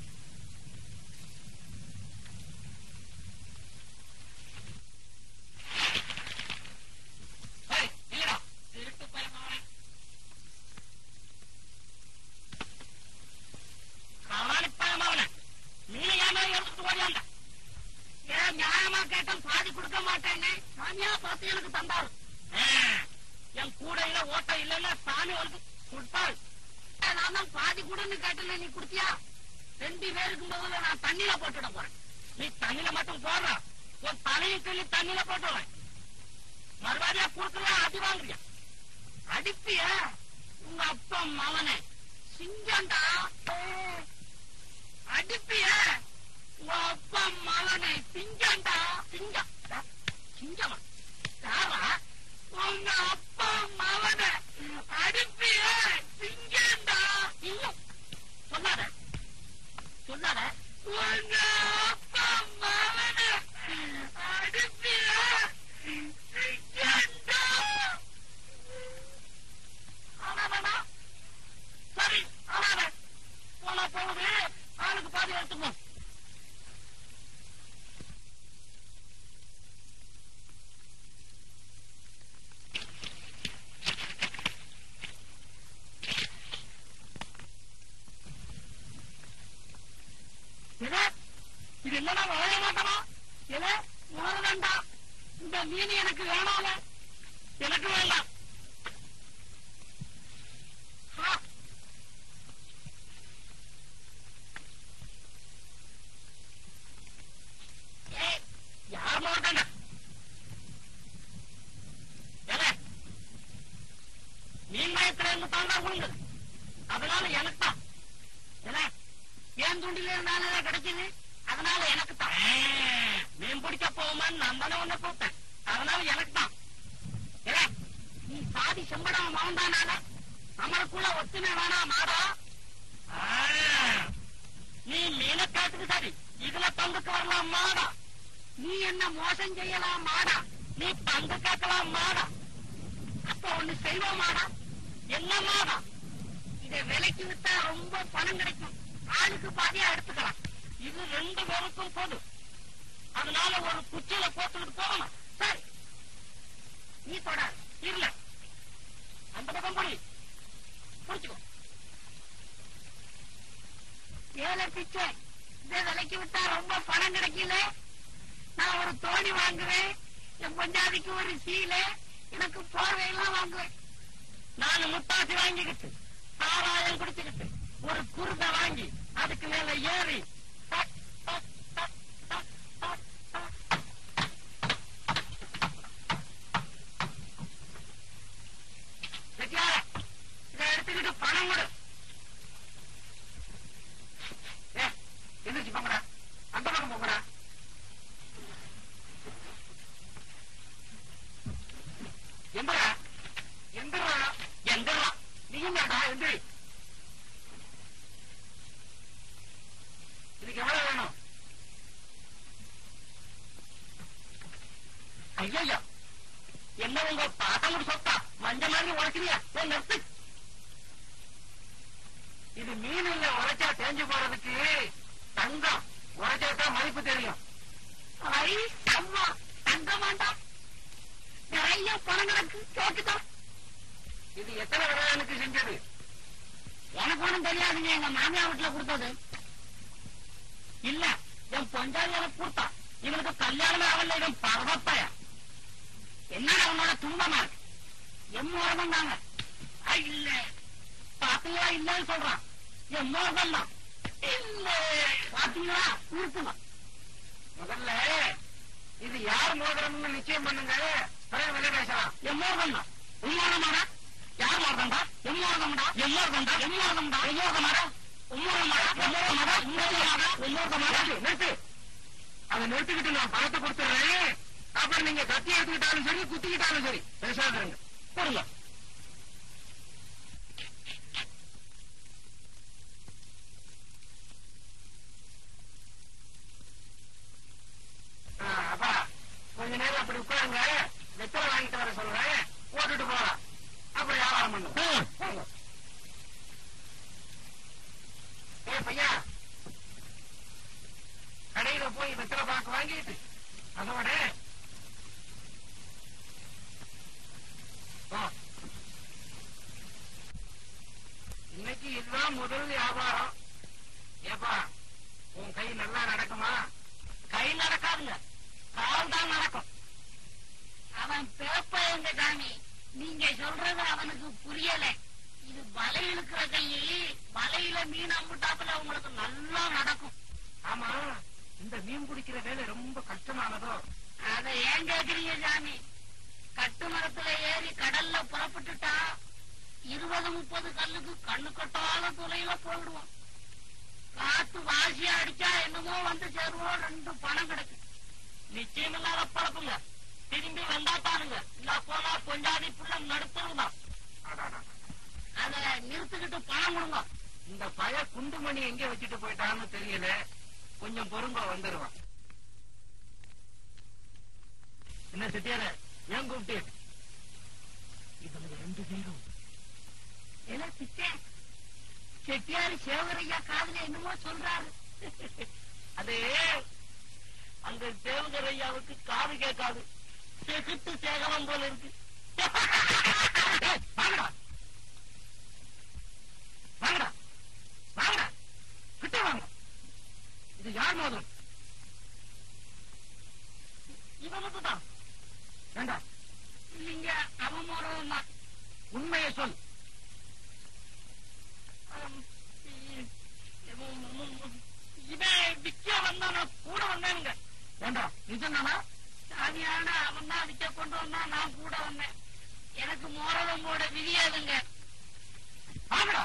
[SPEAKER 1] நியாயமா கேட்டன் பாதி கொடுக்க மாட்டேன்னு சாமியா பார்த்து எனக்கு தந்தாரு. என் கூடையில ஓட்ட இல்லைன்னா சாமி வந்து கொடுத்தாரு. நான் தான் பாதி கூடன்னு கேட்டேன். நீ குடுத்தியா? 2 பேருக்கும் போதுல நான் தண்ணியில போட்டுட போறேன். நீ தண்ணியில மட்டும் போடுற ஒரு தலையை கிள்ளி தண்ணியில போட்டுறேன். மறுபடியா கொடுக்கறியா அடி வாங்குறியா? அடிப்பிய உங்க அப்பா மவனே சிங்கண்டா. அடிப்பிய உங்க அப்பா மவனே சிங்கண்டா. சிங்கம் சிங்கமா யாரா? உங்க அப்பா மவனே அடிப்பிய சிங்கண்டா. இன்னும் சொல்லாத சொல்லாத. உங்க அப்பா மவனே அடிப்பிய சிங்கண்டா. சரி ஆனாத போனா போகுது. ஆளுக்கு பாதி எடுத்துக்கோ. இது என்னடா வளைய மாட்டமா? உணர வேண்டாம். இந்த மீன் எனக்கு வேணால. எனக்கு வேண்டாம். யார் மாட்டாங்க? மீன் மயத்துல இருந்து தாண்டா கொடுங்க. அதனால எனக்கு தான். ஏன் தூண்டில இருந்தாலும் கிடைக்குது. அதனால எனக்கு தான். மீன் பிடிக்க போகுமான்னு நான் தானே ஒண்ணு கூப்பிட்டேன். அதனால எனக்கு தான். நீ சாதி செம்படம் மகன்தானால நம்மளுக்குள்ள ஒத்துமை வேணா மாடா. நீ மீனை காட்டுக்கு சரி இதுல பங்குக்கு வரலாம் மாடா. நீ என்ன மோசம் செய்யலாம் மாடா. நீ பங்கு கேட்கலாம் மாடா. அப்ப ஒண்ணு செய்வோம் மாடா. என்ன மாடா? இதை விலைக்கு வித்தா ரொம்ப பணம் கிடைக்கும். ஆளுக்கு பாதியா எடுத்துக்கலாம். இது 2 பேருக்கும் போது. அதனால ஒரு குச்சியில போட்டுக்கிட்டு போகணும். சரி நீ தொட இல்ல அந்த பக்கம் போய் புடிச்சுக்கோ. ஏழை பிச்சை இதை விலைக்கு விட்டா ரொம்ப பணம் கிடைக்கல. நான் ஒரு தோணி வாங்குவேன். என் பஞ்சாதிக்கு ஒரு சீலை எனக்கு போர்வையெல்லாம் வாங்குவேன். நான் முட்டாசி வாங்கிக்கிட்டு சாராயம் குடிச்சுக்கிட்டு ஒரு குருதை வாங்கி அதுக்கு மேல ஏறி இதை எடுத்துக்கிட்டு பணம் கொடு. எந்திரிச்சு போங்கடா. அந்த பக்கம் போங்கடா. எந்திரா எந்திரா எந்திரா. நீங்க எந்திரி. இதுக்கு எவ்வளவு வேணும்? ஐயா என்ன உங்க பாத்தவங்க சொத்தா மஞ்ச மாதிரி உழைக்கிறியா? நிறுத்து. இது மீன் இல்ல. உழைச்சா தேஞ்சு போறதுக்கு தங்கம். உழைச்சாதான் மதிப்பு தெரியும். தங்க வேண்டாம். நிறைய பணம் கணக்கு கேட்டுதான். இது எத்தனை விளையானுக்கு செஞ்சது? எனக்கு ஒண்ணும் தெரியாதுங்க. எங்க மாமியா வீட்டுல கொடுத்தது இல்ல. என் பொஞ்சாதி எனக்கு கொடுத்தான். இவனுக்கு கல்யாணமே ஆகல. இவன் பரவப்பைய. என்னடா உன்னோட துன்பமா இருக்கு? எம்மோரமும் தாங்க இல்ல. பாத்தீங்களா இல்லன்னு சொல்றான். என் மோகம் தான். இல்ல பாத்தீங்களா, நிறுத்துங்க. முதல்ல இது யார் மோதிரம்னு நிச்சயம் பண்ணுங்க, பிறகு வெளியே பேசலாம். என் மோகம் தான். உம்மோகமாடா? யார் மோகம்டா? என் மோகம்டா. என் மோகம்டா. என் மோகம்டா. என் மோகமாடா? உம்மோகமாடா? உம்மோகமாடா? உம்மோகமாடா? உம்மோகமாடா? நிறுத்து. அதை நிறுத்திக்கிட்டு நான் பணத்தை கொடுத்துறேன். அப்புறம் நீங்க கத்தி எடுத்துக்கிட்டாலும் சரி, குத்திக்கிட்டாலும் சரி, பேசாதுங்க. போடுங்க. அப்பா கொஞ்ச நேரம் அப்படி உட்காருங்க, வெத்தலை வாங்கிட்டு வர சொல்றேன், போட்டுட்டு போலாம். அப்புறம் வியாபாரம் பண்ணுங்க. ஏ பையா, கடையில போய் வெத்தலை பாக்கு வாங்கிட்டு அதோட இன்னைக்கு இதுதான் முதல் வியாபாரம். ஏப்பா உன் கை நல்லா நடக்குமா? கை நடக்காதுங்க, கால் தான் நடக்கும்.
[SPEAKER 2] அவன் பேப்ப எங்க சாமி, நீங்க சொல்றது அவனுக்கு புரியல. இது வலை இழுக்கிற கையை, வலையில மீன் அம்புட்டாப்புல உங்களுக்கு நல்லா நடக்கும்.
[SPEAKER 1] ஆமா, இந்த மீன் பிடிக்கிற வேலை ரொம்ப கஷ்டமானதோ?
[SPEAKER 2] அதை ஏன் கேக்குறீங்க சாமி? கட்டு மரத்துல ஏறி கடல்ல புறப்பட்டுட்டா 20-30 கல்லுக்கு கண்ணு கட்டாத துளையில போயிடுவோம். காத்து வாசியா அடிச்சா என்னமோ வந்து சேருவோம், 2 பணம் கிடைக்கும்.
[SPEAKER 1] நிச்சயம் இல்லாத பழப்புங்க, திரும்பி வந்தாத்தானுங்க, இல்ல போனா கொஞ்சாதி புள்ள நடுத்ததுதான்.
[SPEAKER 2] அத நிறுத்துக்கிட்டு பணம் கொடுங்க.
[SPEAKER 1] இந்த பய குண்டுமணி எங்க வச்சுட்டு போயிட்டான்னு தெரியல, கொஞ்சம் பொறுங்க, வந்துருவான். என்ன செட்டியார ஏன் கூப்பிட்டு? இவங்க 2 பேரும்
[SPEAKER 2] எல்லாம் சித்தே, செட்டியாரு சேவரையா காதுல என்னமோ சொல்றாரு.
[SPEAKER 1] அது அங்க சேவகரையாவுக்கு காது கேட்காது, செகுத்து சேகரம் போல இருக்கு. வாங்கடா வாங்கடா வாங்கடா, கிட்ட வாங்க. இது யார் மோதிரம்? இவனுக்கு தான். வேண்டாம்,
[SPEAKER 2] இல்லைங்க, அவன் மோதிரம் தான்.
[SPEAKER 1] உண்மையை சொல்.
[SPEAKER 2] இவன் விக்க வந்தா நான் கூட வந்தேனுங்க.
[SPEAKER 1] வேண்டாம், நிஜம் தானா?
[SPEAKER 2] சாமியான அவன் தான் விக்க கொண்டு வந்தா, நான் கூட வந்தேன். எனக்கு மோதிரம் போட விதியாதுங்க.
[SPEAKER 1] வாங்கடா,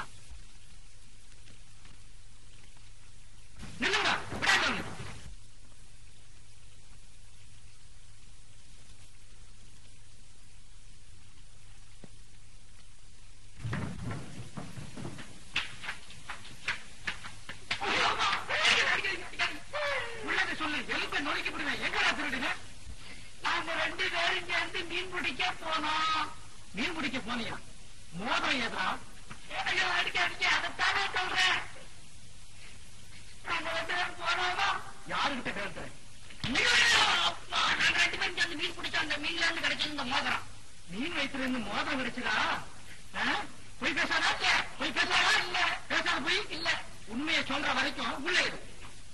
[SPEAKER 1] நில்லுங்க, விடாதீங்க. உள்ளதை சொல்லு, எலும்பை நொறுக்கி விடுவேன். எங்கடா திருடுங்க?
[SPEAKER 2] நாங்க 2 பேரும் சேர்ந்து மீன் பிடிக்க போனோம்.
[SPEAKER 1] மீன் பிடிக்க போனியா? மோதிரம் ஏதா?
[SPEAKER 2] எனக்கு அடிக்க அதைத்தானே சொல்றேன். நாங்க 2 பேரும் போனோமா,
[SPEAKER 1] யாருகிட்ட கேட்கிறேன்?
[SPEAKER 2] நாங்க 2 பேரும் சேர்ந்து மீன் பிடிச்சோம். அந்த மீன்ல இருந்து கிடைச்சது இந்த மோதிரம்.
[SPEAKER 1] மீன் வயிற்றுல மோதிரம் கிடைச்சதா? போய் பேசாதா? போய் பேசாதா? இல்ல பேசாத, போய் இல்ல. உண்மையை சொல்ற வரைக்கும் உள்ளே இரு.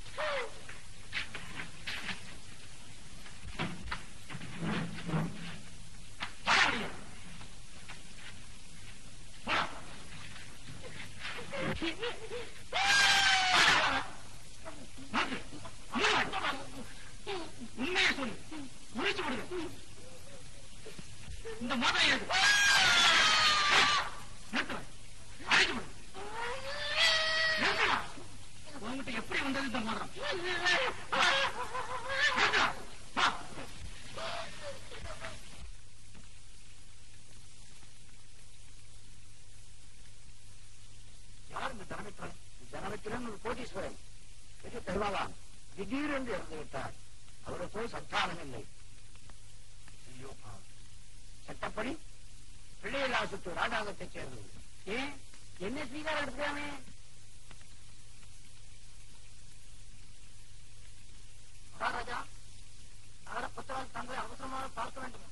[SPEAKER 1] உண்மையை சொல்லு, முடிச்சு விடுங்க. இந்த மோதிரம் எது? நிறுத்துவேன், அழைச்சு விடு. நிறுத்தலாம். உங்ககிட்ட எப்படி வந்தது இந்த மோதிரம்? நிறுத்தலாம். வா. யார் இந்த தனமித்திரன்? தனமித்திரன் ஒரு கோடீஸ்வரன், பெரிய பெருவாளான். திடீரென்று இறந்து விட்டார். அவருக்கோ சந்தானம் இல்லை. ஐயோ பாவம். சட்டப்படி பிள்ளையலாசுத்து ராஜாங்கத்தைச் சேர்ந்தது. ஏன் என்ன ஸ்வீகாரம் எடுத்துக்காமே? மகாராஜா, நகரப்பற்றால் தங்களை அவசரமாக பார்க்க வேண்டும்.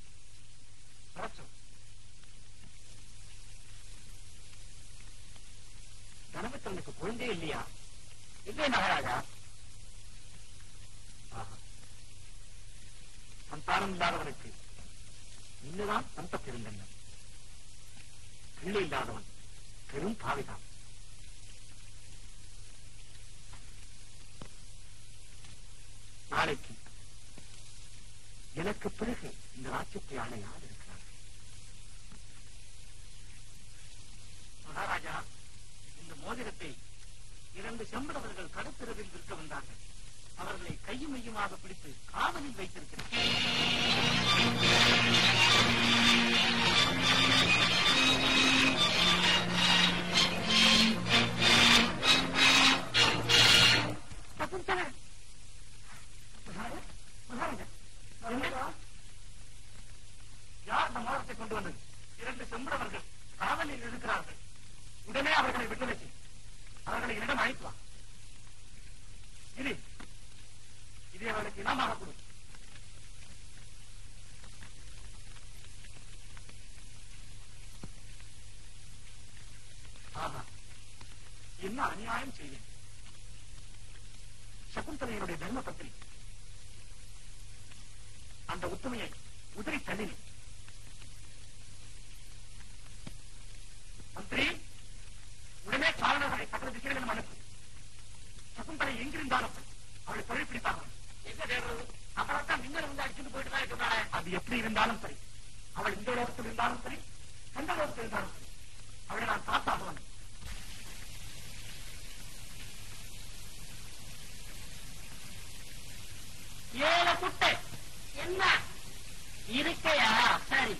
[SPEAKER 1] தனமித்திரனுக்கு குழந்தை இல்லையா? இல்லை மகாராஜா. சந்தானம் இல்லாதவனுக்கு இன்னுதான் சந்தப்பிருந்தன. பிள்ளை இல்லாதவன் பெரும் பாவிதான். செம்படவர்கள் கடத்தெருவில் விற்க வந்தார்கள். அவர்களை கையும் மையுமாக பிடித்து காவலில் வைத்திருக்கிறார். யார் இந்த மோரத்தை கொண்டு வந்தது? 2 செம்படவர்கள் காவலில் இருக்கிறார்கள். உடனே அவர்களை விட்டு வச்சு அவர்களை என்னிடம் அழைத்து வா. இதை அவர்களுக்கு இனமாக கொடு. ஆமா, என்ன அநியாயம் செய்தேன். சகுந்தலையினுடைய தர்ம பத்திரி அந்த உத்தமையை உதறி தள்ளினேன். மந்திரி, உடனே காரணங்களை சகல திசைகளிலும் அனுப்பு. சகுந்தலை எங்கிருந்தாலும் அவளை தொழில் பிடித்தார்கள். என்ன தேடுறது? அவளைத்தான் மின்னல் வந்து அடிச்சுட்டு போயிட்டு தான் இருக்கிறாள். அது எப்படி இருந்தாலும் சரி, அவள் இந்த லோகத்தில் இருந்தாலும் சரி, எந்த லோகத்தில் இருந்தாலும் சரி, அவளை நான் காத்தாகுவேன். ஏழு குட்டை என்ன இருக்கையா? சரி.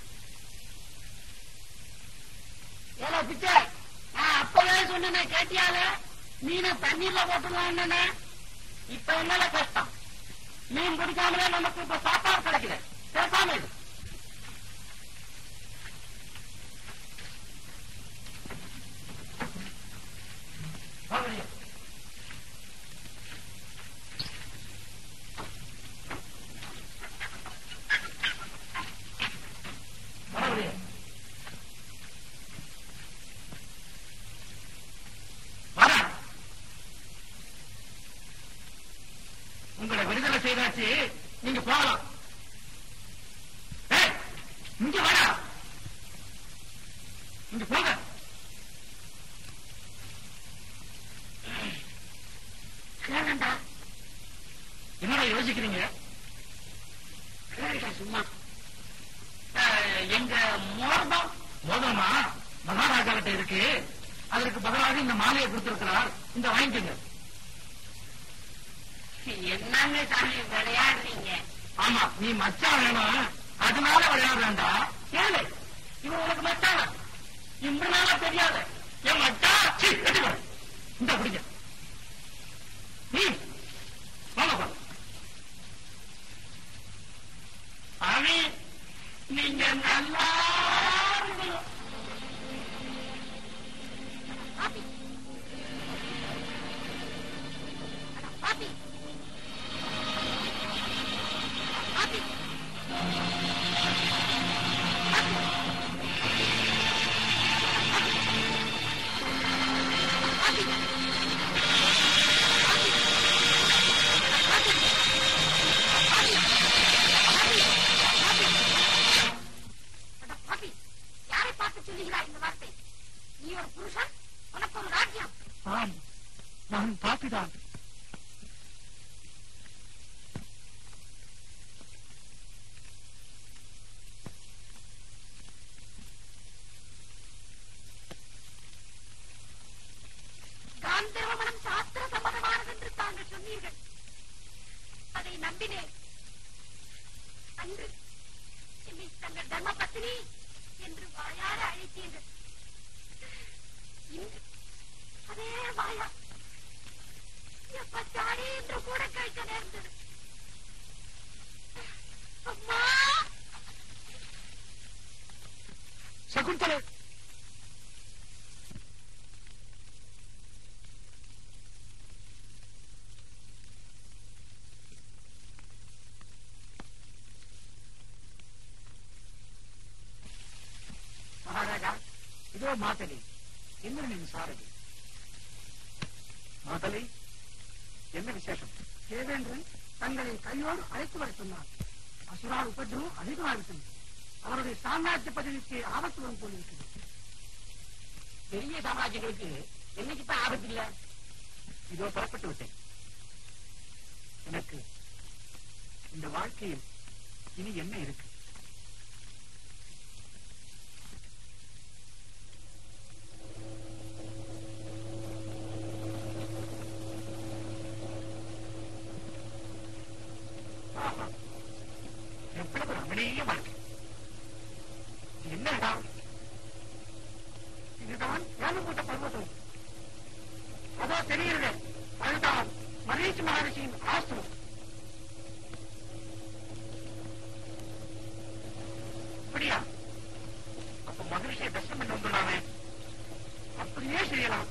[SPEAKER 1] ஏழு பிச்சை, நான் அப்பவே சொன்னேன், கேட்டியால? மீனை தண்ணீர்ல போட்டுருவான்னு. இப்ப என்னல கஷ்டம்? மீன் பிடிக்காமலே நமக்கு இப்ப சாப்பாடு கிடைக்கல. பேசாம இது உங்களை விடுதலை செய்தாச்சு, நீங்க போகலாம். இங்க வாடா, இங்க போங்க. என்னடா யோசிக்கிறீங்க? சும்மா எங்க மோதமா மகாராஜா கிட்ட இருக்கு. அதற்கு பதிலாக இந்த மாலையை கொடுத்திருக்கிறார். இந்த வாங்கிக்கங்க. என்னங்க சாமி விளையாடுறீங்க? ஆமா, நீ மச்சான் வேணும், அதனால விளையாடுறாண்டா. கேளு, இவன் உனக்கு மச்சான் இம்பனால தெரியாது. என் மச்சான் இந்த பிடிக்க நீ வாங்க. சாமி, நீங்க நல்லா நான் பாப்பிதான்.
[SPEAKER 2] காந்தர்வமனம் சாஸ்திர சம்மதமானது என்று தாங்கள் சொன்னீர்கள். அதை நம்பினேன். அன்று என்னை தங்கள் தர்ம பத்தினி என்று வாயார அழைத்தீர்கள். இன்று அதே வாயா எப்பத்தாடி என்று கூட கேட்க நேர்ந்தது. அம்மா,
[SPEAKER 1] சகுந்தலை, மகாராஜா, இதோ மாதலி, இந்திரனின் சாரதி. மாதலி, என்ன விசேஷம்? தேவேந்திரன் தங்களை கையோடு அழைத்து வர சொன்னார். அசுரால் உபதிரவம் அதிகமாகிவிட்டது. அவருடைய சாம்ராஜ்ய பதவிக்கு ஆபத்து வரும் போலிருக்கிறது. பெரிய சாம்ராஜ்யங்களுக்கு என்னைக்குத்தான் ஆபத்து இல்ல. இதோ புறப்பட்டு விட்டேன். எனக்கு இந்த வாழ்க்கையில் இனி என்ன இருக்கு? கோயிலுடைய அதுதான் மரீச்சி மகரிஷியின் ஆசிரம். அப்படியா? அப்ப மகரிஷியை தரிசனம் பண்ணி வந்துள்ளானே, அப்படியே செய்யலாம்.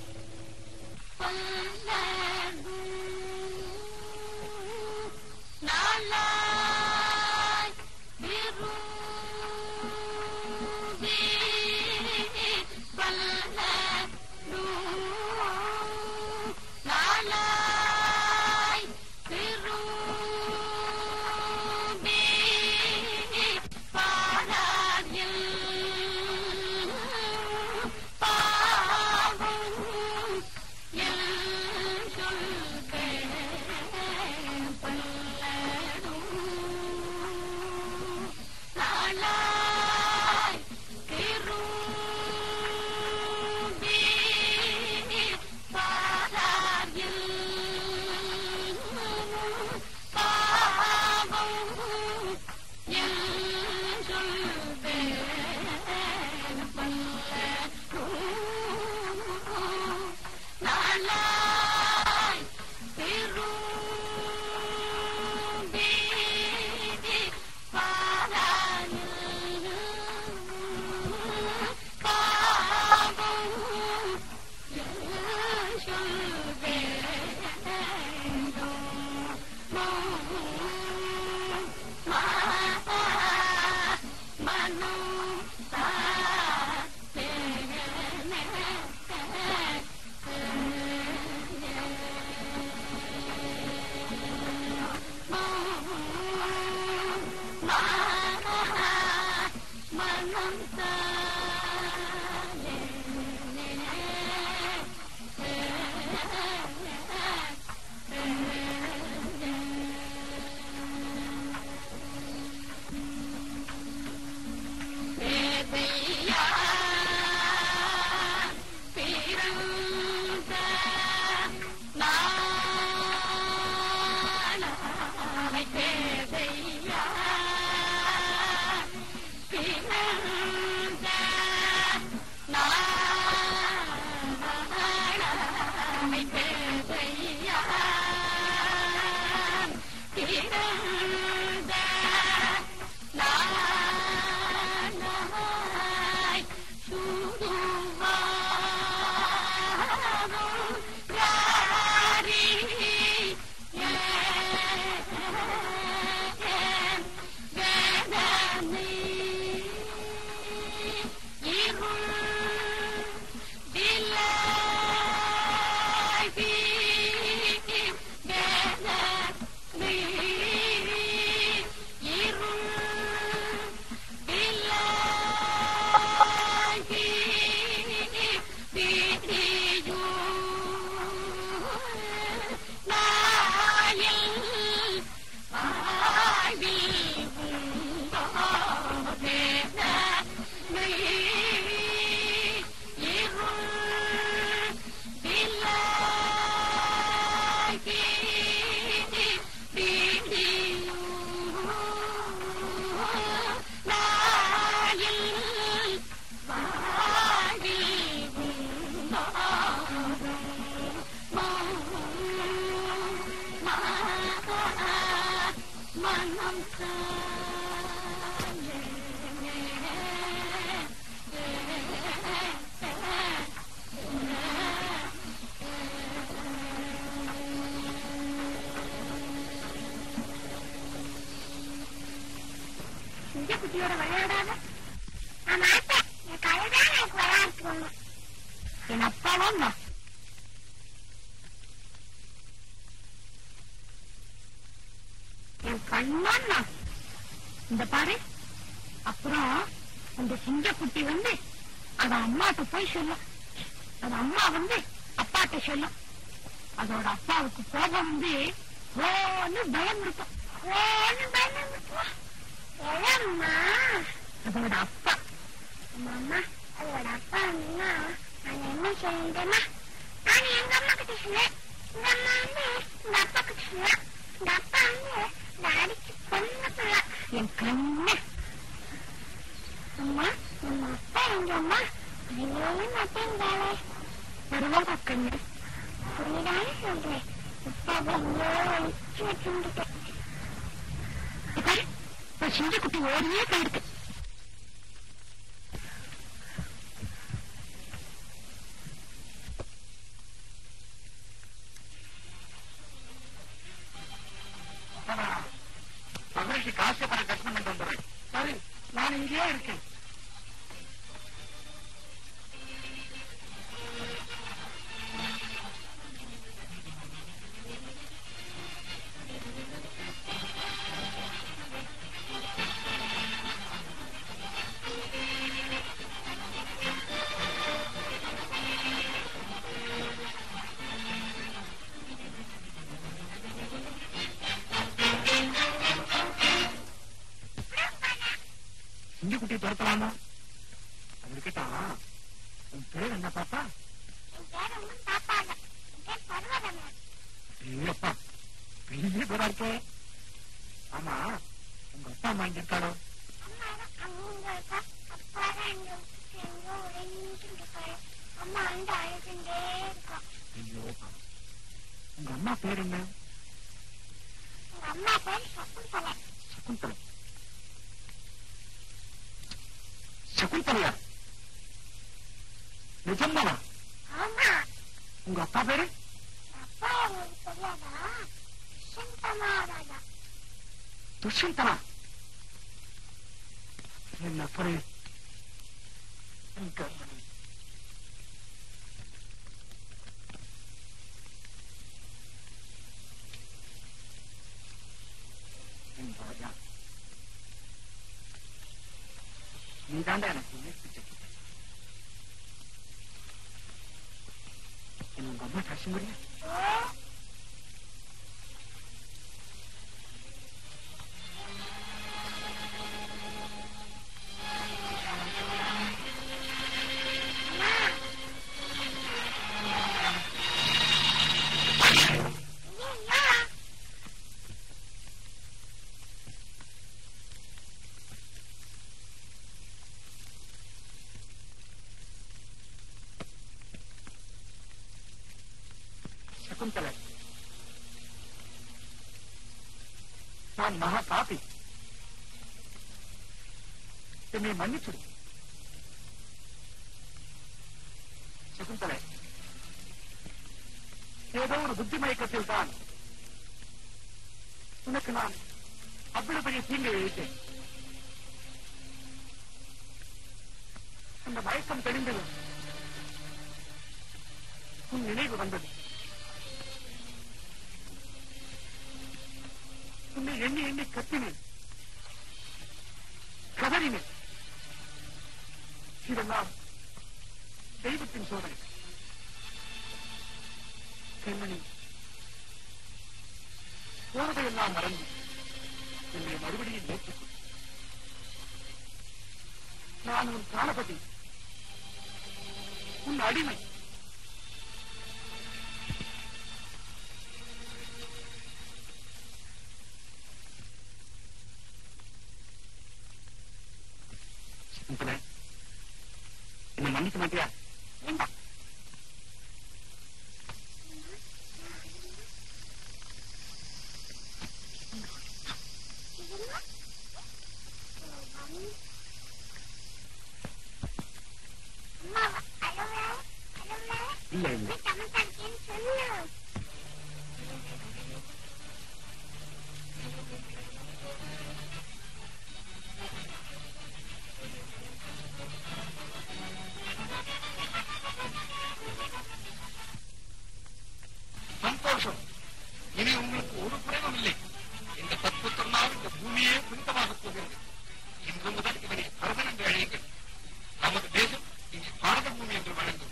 [SPEAKER 2] குட்டியோட விளையாடாத நான் மாட்டேன். என் கழுதான் எனக்கு விளையாட்டு. என் அப்பாவும் தான். என் கண்ணான் தான். இந்த பாரு, அப்புறம் அந்த சிங்கக்குட்டி வந்து அத அம்மாட்ட போய் சொல்லும். அது அம்மா வந்து அப்பாட்ட சொல்லும். அதோட அப்பாவுக்கு கோபம் வந்து ஓன்னு பயம் இருக்கும். அதோட அப்பா அம்மா அதோட அப்பா அண்ணா நான் என்ன சொல்லிட்டேன்னா நான் எங்க அம்மா கிட்ட சொன்னேன். இந்த அம்மா வந்து இந்த அப்பா கிட்ட சொன்னா இந்த அப்பா வந்து இந்த அடிச்சு கொண்டு என் கண்ணு. அம்மா நம்ம அப்பா எங்க அம்மா அங்கேயும் மாட்டேங்காலே வருவாங்க கண்ணு புரியுதானே? சொல்றேன். சிங்கக்குட்டி ஓடியே போயிருக்கு.
[SPEAKER 1] காசு பண கஷ்டம் கொண்டு வந்துடுறேன். சரி, நான் இங்கேயே இருக்கேன். சிங்கக்குட்டி துரத்தலாமா? அது கேட்டான். உன் பேர் என்ன பாப்பா? இல்லப்பா, பெரிய பேரா இருக்கே. ஆமா, உங்க அப்பா அம்மா இங்க இருக்காளோ? ஐயோ, உங்க அம்மா பேர் என்ன? சகுந்தலை. சகுந்தலையா? நிஜம்தானா? உங்க அப்பா பேரு? துஷ்யந்தனா? என்ன அப்படி? நீ தாண்டா எனக்கு நேர்ப்பிச்ச. என்ன உங்க அம்மா பேச முடியும்? சகுந்தலை, நான் மகா பாபி. என்னை மன்னிச்சுடு. சகுந்தலை, ஏதோ ஒரு புத்தி மயக்கத்தில் தான் உனக்கு நான் அவ்வளவு பெரிய தீங்கை இழைத்தேன். அந்த மயக்கம் தெளிந்தது. உன் நினைவு வந்தது. உன்னை எண்ணி எண்ணி கத்தினேன், கதறினேன். இதெல்லாம் தெய்வத்தின் சோதனை. கண்மணி, போவதையெல்லாம் மறந்து என்னை மறுபடியும் ஏற்றுக்கொள். நான் உன் காலபதி, உன் அடிமை. என்ன மன்னிக்க மாட்டியா? வேண்டாம். இல்ல இல்ல, சந்தோஷம். இனி உங்களுக்கு ஒரு குறைவும் இல்லை. இந்த தத்துவத்தினால் இந்த பூமியே புனிதமாக போகிறது. இன்று முதல் இவனை பரதன் என்று அழையுங்கள். நமது தேசம் இங்கே பாரத பூமி என்று வழங்கும்.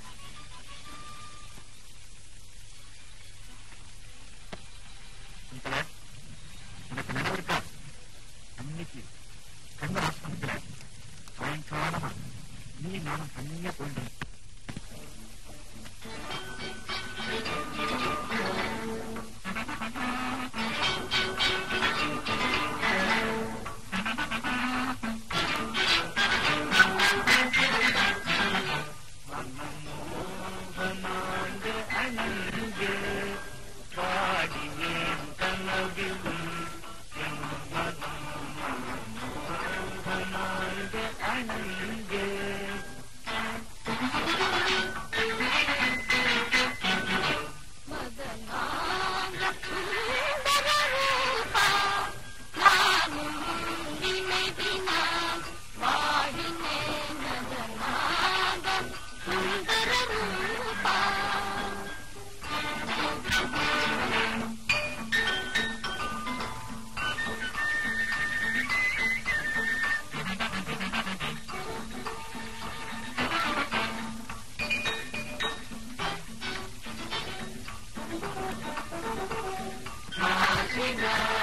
[SPEAKER 1] உனக்கு நினைவிருக்கா? அன்னைக்கு கங்கராஸ்திரத்துல சாயங்காலமா நீ நானும் தனியா போயிட்டேன். அனங்கு
[SPEAKER 2] Yeah.